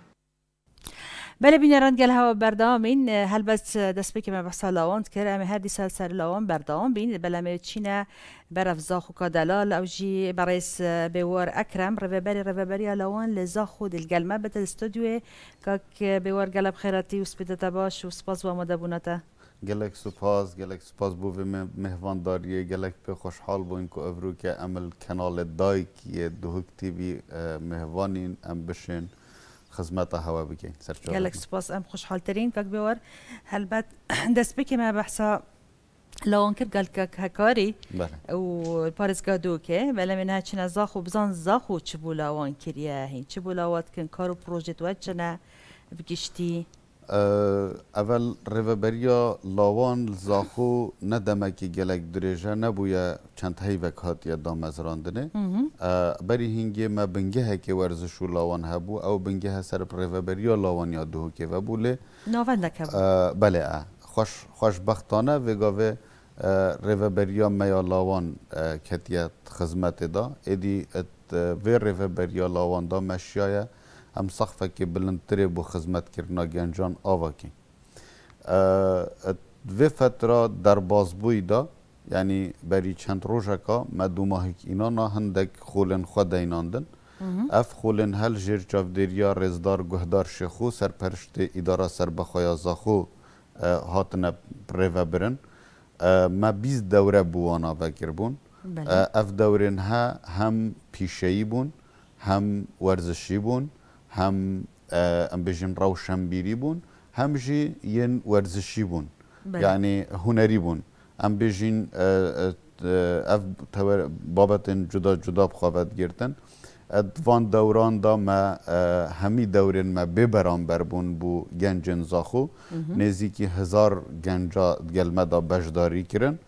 بله بینران گل هوا بردام این هل بس دست بکی من بحثا لاوانت کرد اما هر دیسال سر لاوان بردام بین بله ما چینه برف زاخو کادلال او جی برایس بیوار اکرم روبری روبری لاوان لزاخو دل گلمه بت استودیو که بیوار گلب خیراتی و سپیدتا باش و سپاس و مدبونتا گلک سپاس گلک سپاس بو مهوانداری گلک به خوشحال بو اینکو افرو که عمل کانال دای که دوهک تیوی مهوانین ام بشین خدمت هوا بکن سرچه گلک سپاس ام خوشحال ترین که بیوار هل بد دست بکی ما بحثا لوان کرد قال که هکاری و پارس گادو که ولی من هچین زاخو بزن زاخو چبو لوان کریه هین چبو لوات کن کارو پروژه وچنه بگشتی اول رهبریا لاوان زاخو ندمه که گلک درجه نبویا چند هیوک هاتیه دامزراندنه بری هنگی ما بنگه که ورزشو لاوان هبو او بنگه سر رهبریا لاوان یادو که و بوله نوانده که بله خوش خوشبختانه وگاوه رهبریا میا لاوان کتیت خدمت دا ادی و رهبریا لاوان دا مشیایه هم صحفه که بلندتره بو خدمت کرنا گنجان آوا کی و فتره در بازبوی دا یعنی بری چند روزه که ما دو ماهی که اینا نه هندک خولن خود ایناندن اف خولن هل جر جافدریا رزدار گهدار شخو سرپرشت اداره سربخویا زاخو هاتنه پریو برن ما بیست دوره بوانا وکر بون اف دورن ها هم پیشهی بون هم ورزشی بون هم ام بجن روشنبیری بون هم جی ین ورزشی بون یعنی هنری بون ام بجن اف بابتن جدا جدا بخوابت گرتن ادوان دوران دا ما همی دورن ما ببران بربون بو گنجن زاخو نزیکی هزار گنجا گلمه دا بجداری کرن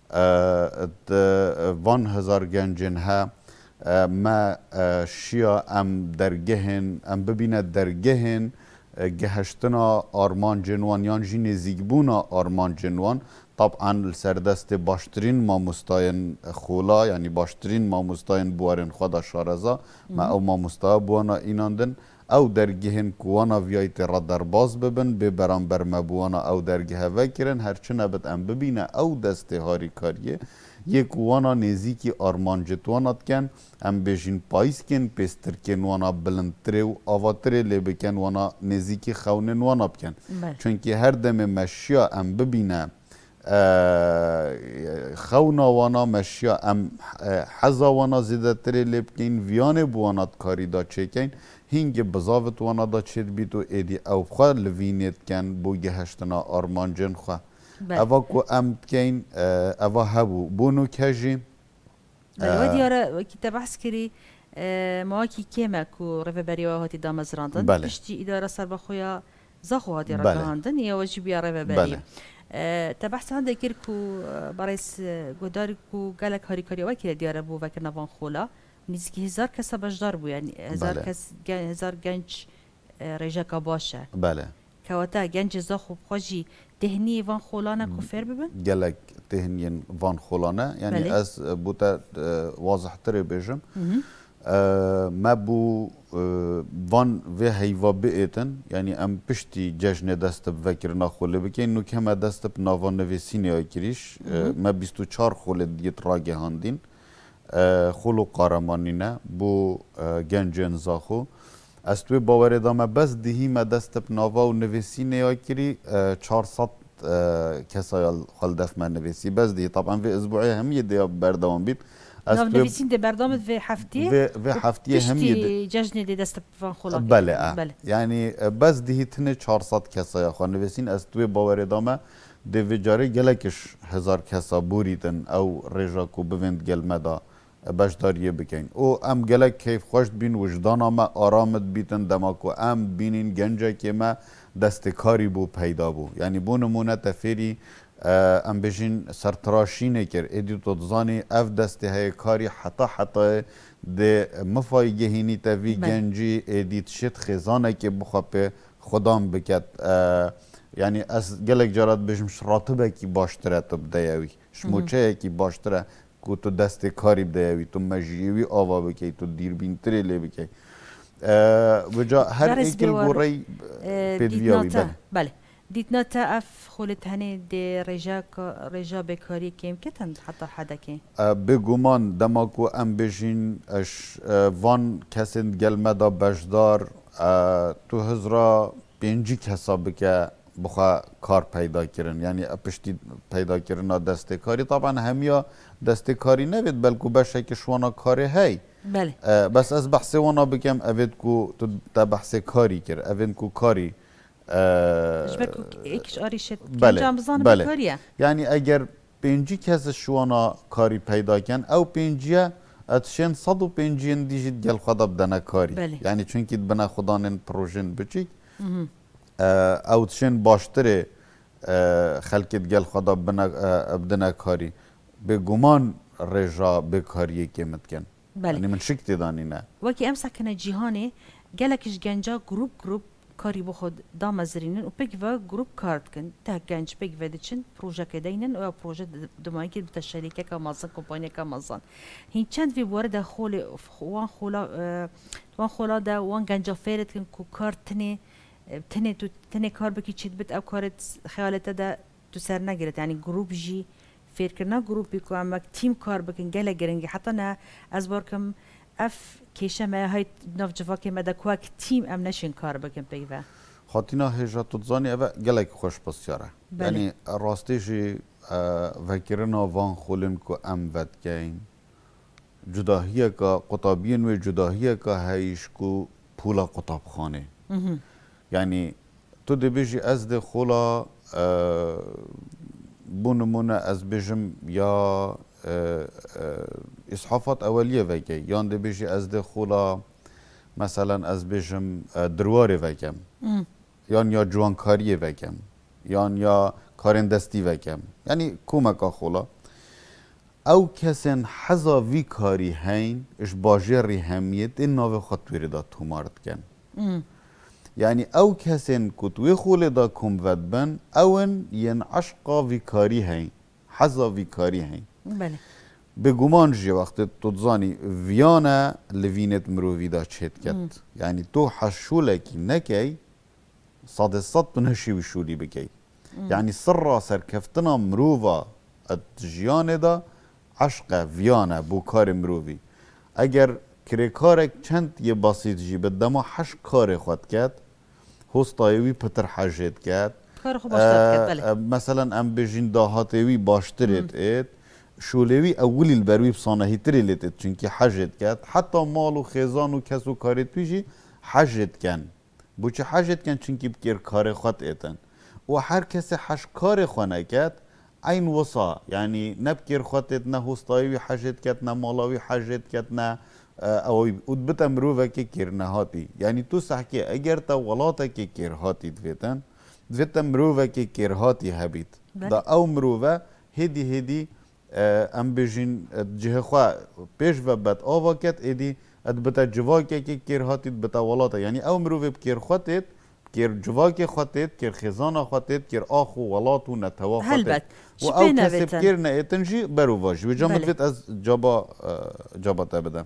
وان هزار گنجن ها ما شیا ام درگهن ام ببینه درگهن گهشتنا آرمان جنوان یان جی نزیگبونا آرمان جنوان طبعا سردست باشترین ماموستاین خولا یعنی باشترین ماموستاین بوارن خدا شارزا ما او ماموستا بوانا ایناندن او درگهن کوانا ویایت را در باز ببن ببران برما بوانا او درگه وکرن هرچنه بد ام ببینه او دست هاری کاریه یک وانا نزیکی آرمان جتوانات کن ام بجین پایس کن پستر کن وانا بلندتره و آواتره لی بکن وانا نزیکی خونن وانا بکن چونکه هر دم مشیا ام ببینه خونا وانا مشیا ام حزا وانا زیده تره لی بکن ویانه بوانات کاری دا چکن هنگ بزاوت وانا دا چید بیتو ایدی او خواه لوینیت کن بو گهشتنا آرمان جن خواه اوا کو ام کین اوا هبو بونو کجی بله دیاره کی تبحث کری ماکی کیما کو رهبری و هاتی دامزراندن پشتی اداره سر بخویا زاخو هاتی راندن یا واجبی رهبری تبحث هنده کر کو برایس گوداری کو گلک هاری کاری وکی دیاره بو وکر نوان خولا نزدیکی هزار کس بجدار بو یعنی هزار کس هزار گنج رجاکا باشه بله كواتا جنج زاخو بخوجي تهني وان خولانه كفر ببن؟ جلك تهني وان خولانه يعني بلي. از بوتا واضح تري بيجم ما بو وان و هیوا بیتن یعنی ام پشتی جشن دست بفکرنا خوله بکن نو که ما دست بناوان نویسینی های کریش ما بیست و چهار خوله دیت راگه هاندین خلو قارمانی نه بو گنج انزاخو از توی باور دامه بس دهی ما دست بناوا و نویسینی های کری چهارصد کسای خالدف من نویسی بس دهی طبعا في اسبوعی همیه دیا بردوان بید ناف نویسین ده برنامه في هفتیه في هفتیه همیه جشن ده دست بفان خلاق بله اه یعنی بس دهی تنه چهارصد کسای خال نویسین از توی باور دامه ده وجاره گلکش هزار کسا بوریدن او رجا کو بوند گل مدا باشداریه بکن او ام گلک کیف خوشت بین وجدانا ما آرامت بیتن دماکو ام بینین گنجه که ما دستکاری بو پیدا بو یعنی بو نمونه تفیری ام بجین سرتراشینه کر ایدیو تدزانی اف دسته های کاری حتا حتا ده مفایگه هینی تاوی گنجی ایدیت شد خزانه که بخواه خودم بکت یعنی از گلک جارات بجم شراتبه کی باشتره تب دیوی شموچه کی باشتره کو تو دست کاری بدهی تو مجیوی آوا بکی تو دیر بین تری لی بکی و جا هر ایکل گوری پیدویاوی بله بله دیتنا تا اف خولت هنی دی رجا رجا بکاری کم کتن حتی حدا کی بگومان دماکو ام بجین اش وان کسین گلمه دا بجدار تو هزرا پینجی کسا بکه بخوا کار پیدا کردن یعنی پشتی پیدا کردن دستکاری طبعا همیا دستکاری نبید بلکه بشه که شوانا کاری هی بله بس از بحث وانا بکم اوید کو تو تا بحث کاری کرد اوید کو کاری جبکو ایکش آری شد بله جام بزن بله بکاریه یعنی اگر پنجی کس شوانا کاری پیدا کن او پنجیه اتشین صد و پنجین دیجید گل خدا بدنا کاری بله. یعنی چونکی بنا خدانن پروژن بچیک او تشين باشتري خلقت گل خدا بدنا کاری به گمان رجا بکاری کمت کن بله یعنی من شکتی دانی نه وکی امسا کنه جیهانی گلکش گنجا گروپ گروپ کاری بخود دام زرینن و پک و گروپ کارت کن تا گنج پک و دچن پروژه کدینن و پروژه دمایی که بتا شریکه که مازن کمپانی که مازن هین چند وی وارد خول وان خولا وان خولا دا وان گنجا فیرت کن کو کارت تنه تنه تو تنه کار بکی چید بت او کارت خیالت دا تو سر نگیرد یعنی گروپ جی فیر کرنا گروپی کو امک تیم کار بکن گله گرنگی حتی نه از بارکم اف کیشه ما های ناف جواکی ما دا کوک تیم ام نشین کار بکن پیوه خاطینا هجا تدزانی اوه گلک خوش بسیاره یعنی راستیشی وکرنا وان خولن کو ام ود گین جداهیه که قطابین و جداهیه که هایش کو پولا قطاب خانه یعنی تو دی بیجی از دی خولا بونمونه از بیجم یا اصحافات اولیه وکی یان دی بیجی از دی خولا مثلا از بیجم درواری وکم یان یا جوانکاری وکم یان یا کارندستی وکم یعنی کومکا خولا او کسین حضا وی کاری هین اش باجری همیت این ناوی خطوری دا تومارد کن یعنی او کسین کتوی خوله دا کم ود بن اون ین عشقا وی کاری هین حضا وی کاری هین بله به گمان جی وقت تدزانی ویانا لوینت مرووی دا چهت کت یعنی تو حشوله کی نکی صد صد بنهشی وشولی بکی یعنی سر را سرکفتنا مرووا اتجیان دا عشق ویانا بو کار مرووی اگر کرکارک چند یه بسیط جی بدما حش کار خود کرد هستایوی پتر حاجت کرد کار خوب باشتر کرد بله مثلا ام بجین داهاتوی باشترت اید شولوی اولی البروی بصانهی تری لیتت چونکه حاجت کرد حتی مال و خزان و کس و کارت پیشی حاجت کن بوچه حاجت کن چونکه بکر کار خود ایتن و هر کسی حش کار خونه کرد این وصا یعنی نبکر خودت نه هستایوی حاجت کرد نه مالاوی حاجت کرد نه او ادبت مروفه که کرنهاتی یعنی تو سحکی اگر تا ولاتا که کرهاتی دویتن دویتن مروفه که کرهاتی هبید دا او مروفه هدی هدی ام بجین جه خواه پیش و بد آوا کت ایدی ادبت جواکی که کرهاتی بتا ولاتا یعنی او مروفه بکر خودت کر جواکی خودت کر خزانه خودت کر آخو ولاتو نتوا خودت و او کسی بکر نه ایتنجی برو واجی و جامد وید از جابا جابا تا بدم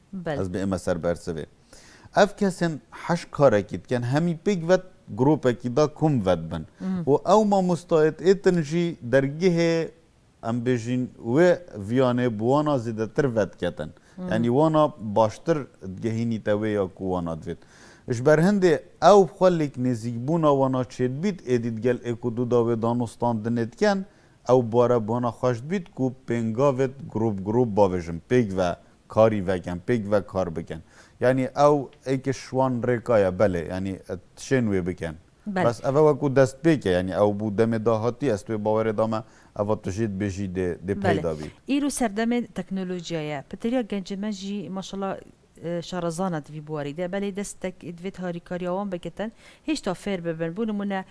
از به اما سر برسه اف کسین حش کاره کید کن همی پیگ ود گروپه کی دا کم ود بن و او ما مستعد ایتنجی درگه ام بجین و ویانه بوانا زیده تر ود کتن یعنی وانا باشتر گهینی توی یا کوانا دوید اش برهنده او خلیک نزیک بونا وانا چید بید ایدید گل اکودو داوی دانستان دنید کن او باره بوانا خوشت بید کو پنگاوید گروپ گروپ باویجم پیگ و کاری وکن پیگ و کار بکن یعنی او ایک شوان ریکایا بله یعنی تشنوی بکن بله. بس او وکو دست بیکه یعنی او بو دم داهاتی است و باور دامه او تشید بشی ده, ده پیدا بید ایرو سردم تکنولوژیایه پتریا گنج من جی ماشالله شارزانت وی بواریده بله دستک ادویت هاری کاریاوان بکتن هیچ تا فیر ببن بونمونه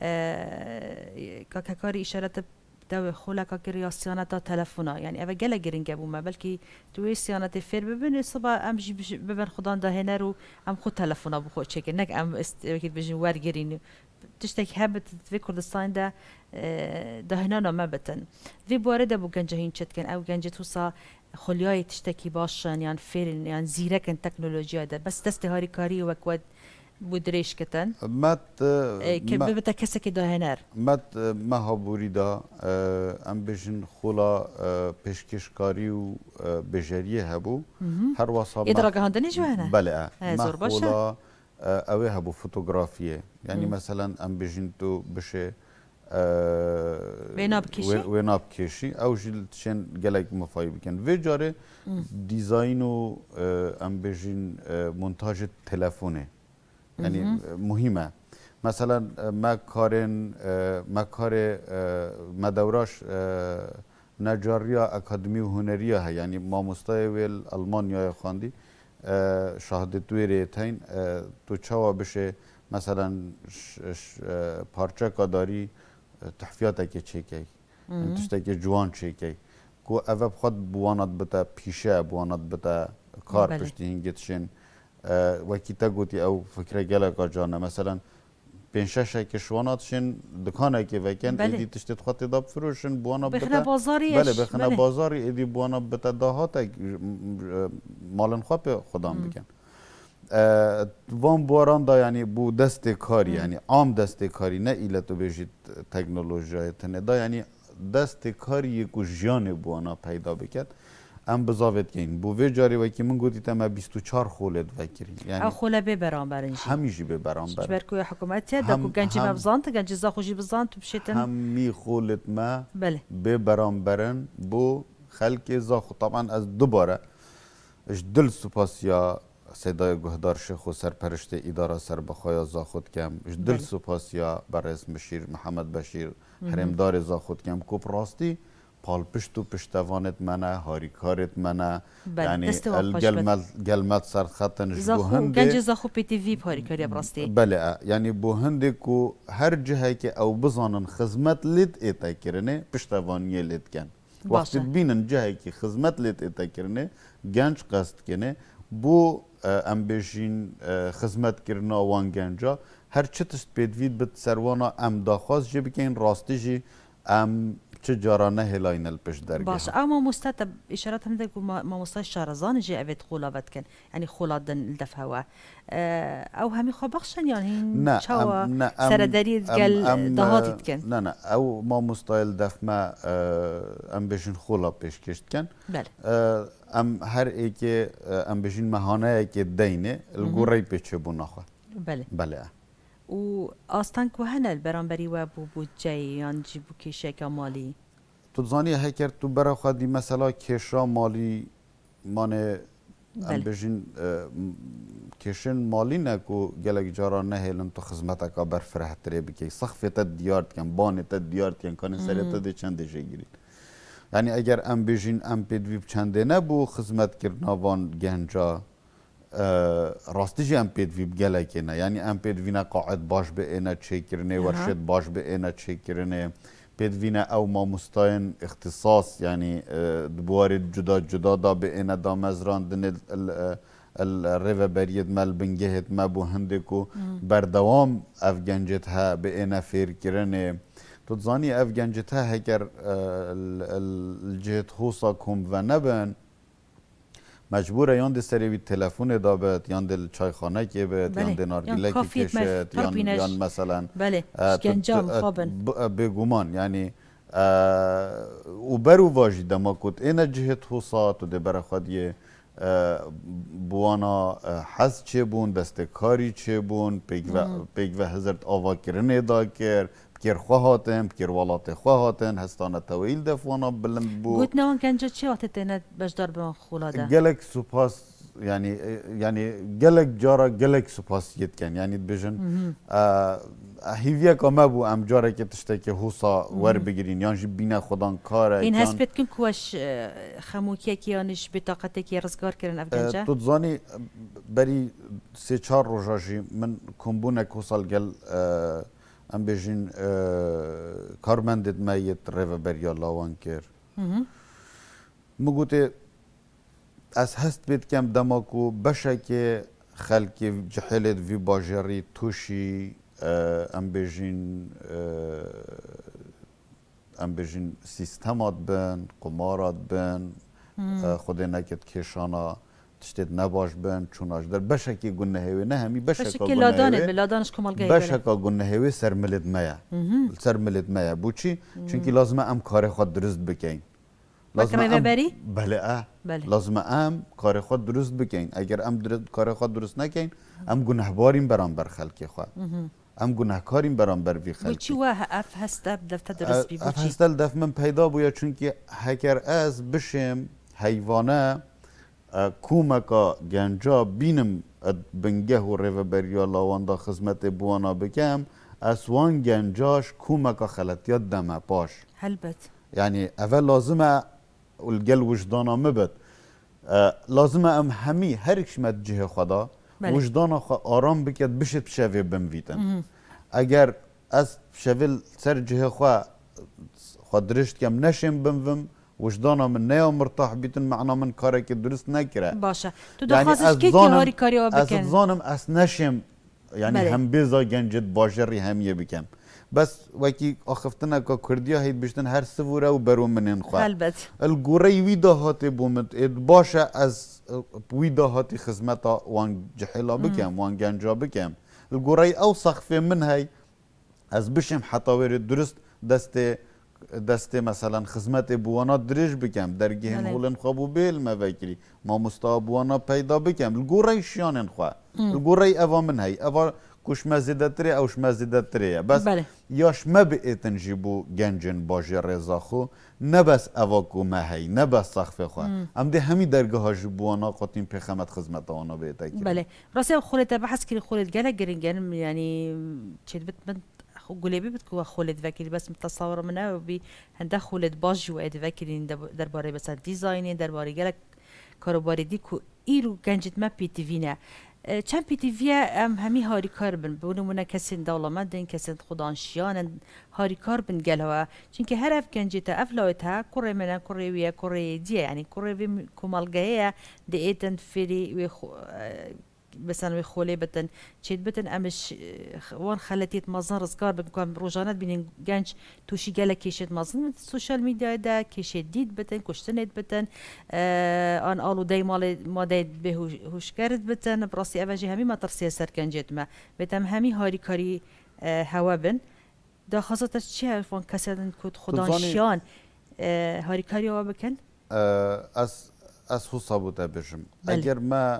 کاکاری اشارت دو خلق که ریاسیانت تلفنا یعنی اول گله گرینگه بومه بلکی توی سیانت فیر ببینی صبح ام جی ببین خدان دهنه رو ام خود تلفنا بخود چکه نگ ام است وقتی بجین ورگرین تشتک هبت في كردستان ده دهنا ما بتن في بوارده بو گنجهین چتکن او گنجه توسا خلیای تشتکی باشن یعنی فیرن یعنی زیرکن تکنولوژیا ده بس دست هاری کاری وکود بودریش کتن مت که ببته کسی که دهنر مت ما هبوری دا ام بجن خلا پیشکشکاری و بجریه هبو هر واسه ادراک هندنی جوانه بله ما خلا اوه هبو فوتوغرافیه یعنی مثلا ام بجن تو بشه ویناب کشی ویناب کشی او جل شن گلک مفایی بکن و جاره دیزاین و ام بجن مونتاژ تلفونه یعنی مهمه مثلا ما کارن ما کار ما دوراش نجاریا اکادمی هنریه ها یعنی ما مستوی آلمانیا خواندی شهادت توی تین تو چوا بشه مثلا پارچه کاداری تحفیات که چیکی تشته که جوان چیکی کو اول خود بوانات بتا پیشه بوانات بتا کار پشتی هنگتشن وکی تا گوتی او فکر گله کجانه مثلا پنجشش که شواناتشن دکانه که وکن ایدی تشتت خاطی داب فروشن بوانا بتا بخنا بازاریش بله بخنا بازاری ایدی بوانا بتا داهات مالن خواب خدام بکن وان باران دا یعنی بو دست کاری یعنی عام دست کاری نه ایلتو بجید تکنولوژی تنه دا یعنی دست کاری یکو جیان بوانا پیدا بکد ام بزاوت کین بو وی جاری وکی من گوتی تما بیست و چهار خولد وکرین یعنی خوله به برانبرنجی همیشه به برانبر برکوی حکومتی دکو گنجی مبزانت گنجی زاخوجی بزانت بشیتن همی خولد ما بله به برانبرن بو خلق زاخو طبعا از دوباره اش دل سپاسیا صدای گهدار شیخ و سرپرشت اداره سربخواه زاخود کم اش دل سپاسیا برئیس بشیر محمد بشیر حرمدار زاخود کم کو پراستی پال پشت و پشتوانت منه هاریکارت منه یعنی گلمت سر خطنش بو هنده گنج زاخو پی تی وی هاریکاری براستی بله یعنی بو هنده کو هر جهه که او بزانن خدمت لید ایتا کرنه پشتوانی لید کن وقتی بینن جهه که خدمت لید ایتا کرنه گنج قصد کنه بو ام بجین خدمت کرنا وان گنجا هر چتست بدوید بد سروانا ام داخواست جه بکن راستی جی ام چه جارانه هلاین الپش درگه باش اما مستت اشارات هم دکو ما مستای شارزان جه اوید خولابت کن یعنی خولادن الدف هوا او همی خواه بخشن یعنی نه چاوا سرداریت گل دهاتیت کن نه نه او ما مستای الدف ما ام بجین خولاب پیش کشت کن بله ام هر ای که ام بجین مهانه ای که دینه الگوری پیچه بو نخواه بله بله و آستان که هنل برانبری و بو بودجه یان جی بو کشک مالی تو زانی هکر تو برا خودی مثلا کشا مالی مانه ام بجین کشن مالی نکو گلک جارا نهیلن تو خدمت که بر فرح تره بکی سخفت دیارت کن بانت دیارت کن کن سرت دی چند دیجه گیرید یعنی اگر ام بجین ام پیدویب چنده نبو خدمت کرناوان گنجا راستیجی ام پیدویب گلکه نه یعنی ام پیدوینا قاعد باش به اینا چه کرنه ورشد باش به اینا چه کرنه پیدوینا او ما مستاین اختصاص یعنی دوباره جدا جدا دا به اینا دا مزران دن الريفا بريد مال بنجهت ما بو هندكو بردوام اف گنجتها به اینا فیر کرنه تظانی اف گنجتها هکر الجهت خوصا کم و نبن مجبوره یان دی سری وی تلفن دابت یان دل چایخانه که بت یان دی نارگیله که کشت یان یان مثلا بله گنجام خوابن بگومان یعنی و برو واجی دما کت این جهت حسات و دی برا خودیه بوانا حز چه بون دستکاری چه بون پیگ و هزارت آوا کرنه دا کر بکر خواه هاتن بکر والات خواه هاتن هستانه تویل دفوانا بلند بو گوت نوان گنجا چه وقت تینه بجدار بان خولاده؟ گلک سپاس یعنی یعنی گلک جارا گلک سپاس یت کن یعنی بجن هیویا کامه بو ام جاره که تشته که حوصا ور بگیرین یعنی بینه خودان کاره این هست بید کن کوش خموکیه که یانش بطاقته که رزگار کرن افغانجا؟ تو زانی بری سه چار روژاجی من کمبونه که حوصال گل ام بجین کارمندت مایت ریو بریا لاوان کر مگوته از هست بید کم دماکو بشه که خلک جحلت وی باجری توشی ام بجین ام بجین سیستمات بن قمارات بن خود نکت کشانا تشتید نباش بن چوناش در بشه که گنه هیوی نه همی بشه که گنه هیوی لادانش کمال گیبه بشه که گنه هیوی سر ملد میا سر ملد میا بو چی؟ چونکی لازمه ام کار خود درست بکن لازمه ام ببری؟ بله اه لازمه ام کار خود درست بکن اگر ام کار خود درست نکن ام گنه باریم برام بر خلق خود ام گناه کاریم برام بر وی خلقی بچی واه اف هسته دفت درست بی بچی اف هسته دف من پیدا بویا چونکی هکر از بشم حیوانه کومکا گنجا بینم بنگه و ریو بریا لاواندا خدمت بوانا بکم اسوان گنجاش کومکا خلطیات دمه پاش هلبت یعنی اول لازمه الگل وجدانا مبد لازمه ام همی هر کشمت جه خدا وجدانا خوا آرام بکد بشت بشوی بمویتن اگر از شویل سر جه خوا خود درشت کم نشم بمویم وجدانا من نیا مرتاح بیتن معنا من کاری که درست نکره باشه تو دخوازش کی که هاری کاری ها بکن از زانم از نشم یعنی هم بیزا گنجت باجری همیه بکم بس وکی آخفتنا که کردیا هید بشتن هر سووره و برو منین خواه البته الگوری ویدا هاتی بومت باشه از ویدا هاتی خدمتا وان جحیلا بکم وان گنجا بکم الگوری او سخفه من هی از بشم حتاوری درست دست دست مثلا خدمت بوانا درش بکم درگه هولن خوابو بیل ما وکری ما مستابوانا پیدا بکم الگوری شیانن خواه الگوری اوا من هی اوا کش مزیده تری اوش مزیده تریه بس بله. یاش ما بیتن جیبو گنجن باجه رضا خو نه بس اواکو مهی نه بس سخفه خو ام ده همی درگاه ها جبوانا قطیم پیخمت خدمت آنا بیتا کرد بله راستی خولت بحث کری خولت گله گرنگن یعنی چید بت من قلبي بتكون خولد فكري بس متصورة منها وبي هندا خولد باج واد فكري درباري بس ديزايني درباري جالك كاروباري ديكو إيرو كانجت ما بي تي فينا چند پی تی وی ام همی هاری کار بن بونمونه کسین دولمندن کسین خدانشیان هاری کار بن گلوا چون که هر اف کنجیتا افلاوتها کره من کره ویا کره دیه یعنی کره وی کمالگاهی دیتن فری وی مثلا وی خوله بتن چید بتن امش وان خلتیت مازن رزگار بکن روزانه بینن گنج توشی گله کشید مازن سوشال میدیا ده کشید دید بتن کشتنید بتن آن آلو دی مال ماده به هوش کرد بتن براسی اوجی همی ما ترسیه سر کنجید ما بتم همی هاری کاری هوا بن دا خاصتش چیه فان کسادن کد خدانشیان هاری کاری هوا بکن از از حسابو تا بشم اگر ما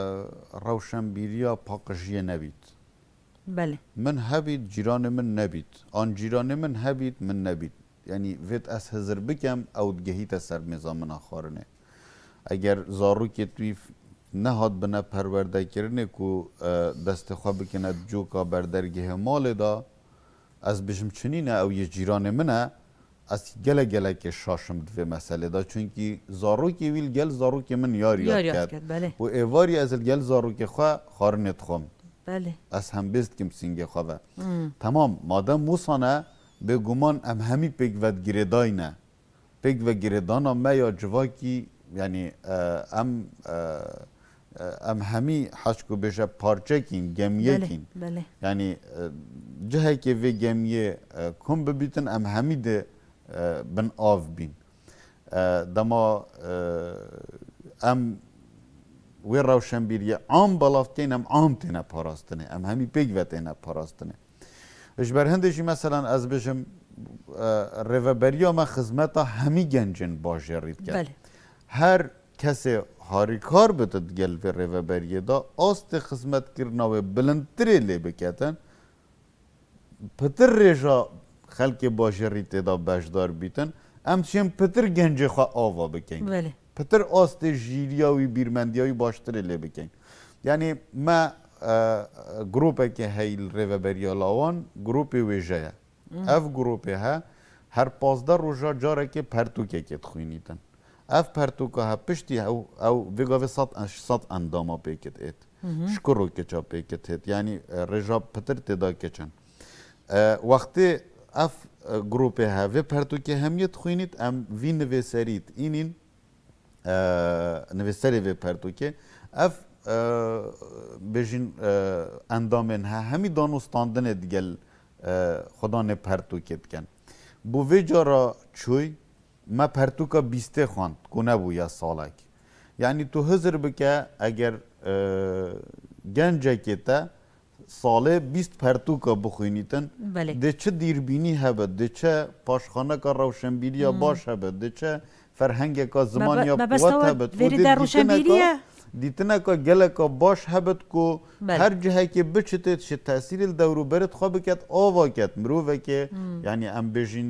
روشنبیریا پاکشیه نبید بله من هبید جیران من نبید آن جیران من هبید من نبید یعنی وید از هزر بکم او گهیت سر میزان من آخارنه اگر زارو که توی نهاد بنا پرورده کرنه کو دست خواه بکنه جوکا بردرگه مال دا از بشم چنینه او یه جیران منه از گله گله که شاشم دوی مسئله دا چونکی زارو که ویل گل زارو که من یار یاد کرد بله. و ایواری از گل زارو که خواه خارنت خوام بله. از هم بیست کم سینگه خواه تمام مادم موسانه به گمان ام همی پیگ ود گریدای نه پیگ و گریدانا ما یا جواکی یعنی ام ام همی حشکو بشه پارچه کین گمیه بله. کین بله. یعنی جهه که وی گمیه کم ببیتن ام همی ده بن آف بین دما ام و روشنبیری عام بلافتین ام عام تینه پاراستنه ام همی پیگ و تینه پاراستنه اش بر هندشی مثلا از بشم ریوبریا ما خدمتا همی گنجن باشه رید کرد بله. هر کسی هاری کار بتد گل و ریوبریه دا آست خدمت کرنا و بلندتری لی بکتن پتر ریجا خلق باشه رید دا بشدار بیتن ام چیم پتر گنج خواه آوا بکن بله. پتر آست جیریاوی بیرمندیاوی باشتری لی بکن یعنی ما گروپه که هیل ریوبریا لاوان گروپی ویژه اف گروپی ها هر پازده روزا جاره که پرتوکه که تخوینیدن اف پرتوکه ها پشتی او او ویگاوی سات سات انداما پیکت ایت شکرو که چا پیکت ایت یعنی رجا پتر تدا کچن وقتی اف گروپی ها و پرتوکه همیت خوینید ام وی نویسرید اینین نویسری و پرتوکه اف بجین اندامن ها همی دانستاندن دیگل خدا نه پرتوکت کن بو ویجارا چوی ما پرتوکا بیسته خواند کنه بو یا سالک یعنی تو حضر بکه اگر گنجه که تا ساله بیست پرتوکا بخوینیتن بله. ده چه دیربینی هبه ده چه پاشخانه که روشنبیری باش هبه ده چه فرهنگ که زمان یا قوت هبه وری در روشنبیریه دیتنه که گله که باش هبت کو بله. هر جهه که بچتت شه تاثیر دورو برد خواه بکت آوا کت مروفه که یعنی ام بجین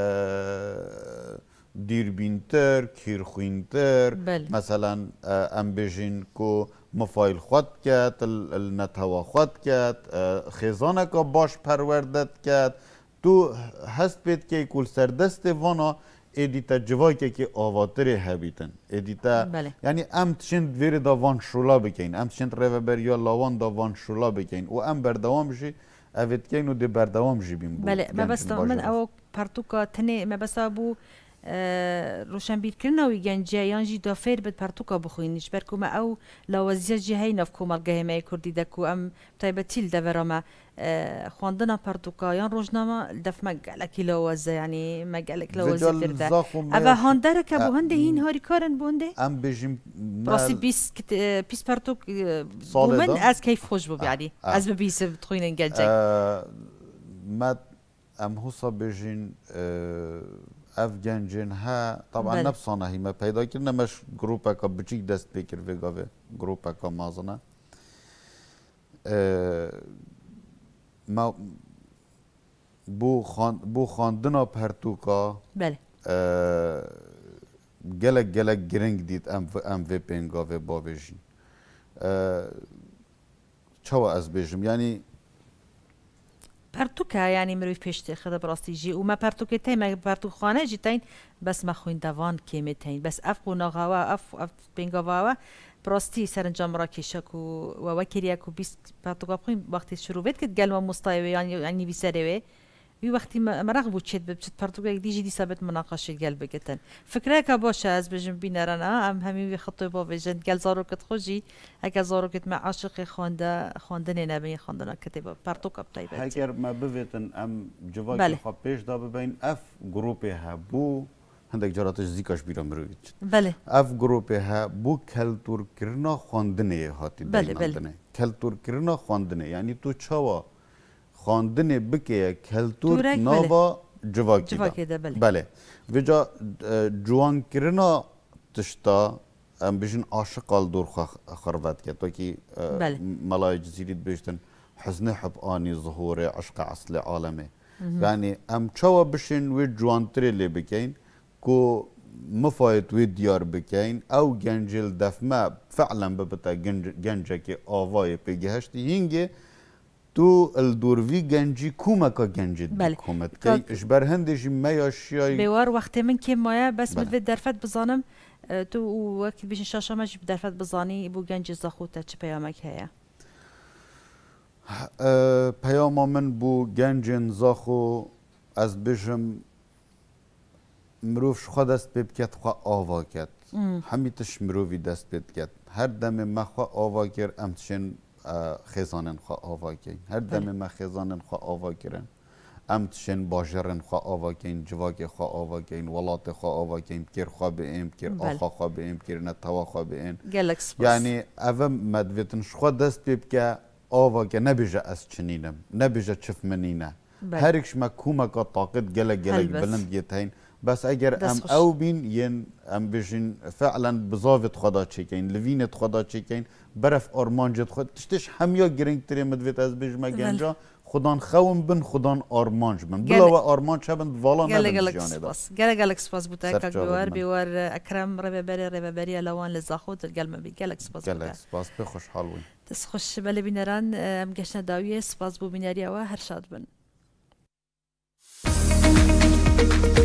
دیربینتر کیرخوینتر بله. مثلا ام بجین کو مفایل خود کت النتوا خود کت خیزانه که باش پروردت کت تو هست بید که کل سردست وانا ادیتا جوایی که آواتری هبیتن ادیتا بله. یعنی ام تشند ویر دا وان شولا بکین ام تشند ریوبریا لاوان دا وان شولا بکین و ام بردوام جی اوید کین و دی بردوام جی بیم بود بله ما بس من او پرتوکا تنی ما بس ابو روشنبیر کردن و گنجیان جی دافر بد پرتوکا بخوینیش برکو ما او لوازیه جی هی نف کومال گهمه کردی دکو ام تایبتیل دورما خواندنا پرتوکایان روزنامه دف مقالك لوازه يعني مقالك لوازه فرده اما هاندره که بو هنده هین هاری کارن بو هنده ام بجیم راسي بيس بيس پرتوک بومن از کیف خوش بو يعني از بيس بتخوين گنجی ما ام حسا بجین اف گنجین ها طبعا بله. نفسانه هی ما پیدا کردن مش گروپا که بچیک دست بکر وگاوه گروپا که مازنه ما بو خان بو خواندنا پرتوکا بله گلک گلک گرنگ دید ام و ام و پنگا و باویجین چوا از بیجم یعنی پرتوکا يعني مروي بيشتي خدا براستي جي وما پرتوكي تاي ما پرتوك خانه جي تاين بس ما خوين دوان كيمي تاين بس اف قناغاوا اف اف بينغاوا براستي سرنجام را كيشاكو ووكيرياكو بيس پرتوكا بخوين وقت شروع بيت كت قلوا مستايوي يعني يعني بيساروي وي وقتی مرغبو چت بچت پرتوکا دیجی دی ثابت مناقشه گل بگتن فکره که باشه از بجم بینرنا ام همین خطوی با وجن گل زارو کت خوجی اگه زارو کت مع عاشق خوانده خواندن نبی خواندن کتاب پرتوکا بتایبت اگر ما بویتن ام جوای بله. خب پیش دا ببین اف گروپی ها بو هندک جراتش زیکاش بیرم روید بله اف گروپی ها بو کلتور کرنا خواندنه هاتی بله بله کلتور کرنا خواندنه یعنی تو چوا خواندن بکه کلتور نوا جواکی جواکی ده بله بله وجا جوان کرنا تشتا ام بجن عاشقال دور خربت که تو کی بله. ملای جزیرید بیشتن حزن حب آنی ظهور عشق اصل عالمه یعنی ام چوا بشن و جوان تری لی بکین کو مفايت وي ديار بكين او جنجل دفما فعلا ببتا جنجا كي آواي بيجهشتي هينجي تو الدوروی گنجی کومکا گنجی بله. کومت که اجبر هندشی میاشیای بیوار وقت من که مایا بس بله. مد درفت بزانم تو وقت بیش شاشا ماجی درفت بزانی بو گنج زخوته چه پیامک هيا پیام من بو گنج زخو از بجم مروف خود دست بکت خو آوا کت همیتش مروفی دست بکت هر دم ما خو آوا کر امتشن خزانن خو آوا کن هر دم ما خزانن خو آوا کرن ام تشن باجرن خوا آوا کین جواک خوا آوا کین ولات خوا آوا کین کر خوا به ام کر آخا خوا به ام کر نتوا خوا به ام یعنی او مدویتن شخوا دست بیب که آوا که نبیجه از چنینم نبیجه چف منینه هر اکش ما کومکا طاقت گله گله بلند یتین بس اگر ام او بین ین ام بیشین فعلا بزاوت خدا چکین لوینت خدا چکین برف آرمانجت خود تشتش همیا گرنگ تری مدویت از بیش ما گنجا خدان خوم بن خدان آرمانج بن بلا و آرمانج بن والا نبن جانه دا گله گله سپاس بوده که بیوار بیوار اکرم رو ببری رو ببری لوان لزاخود الگلم بی گله سپاس بوده گله سپاس به خوشحال وین دست خوش بله بینران ام گشن داویه سپاس بو بینری و هر شاد بن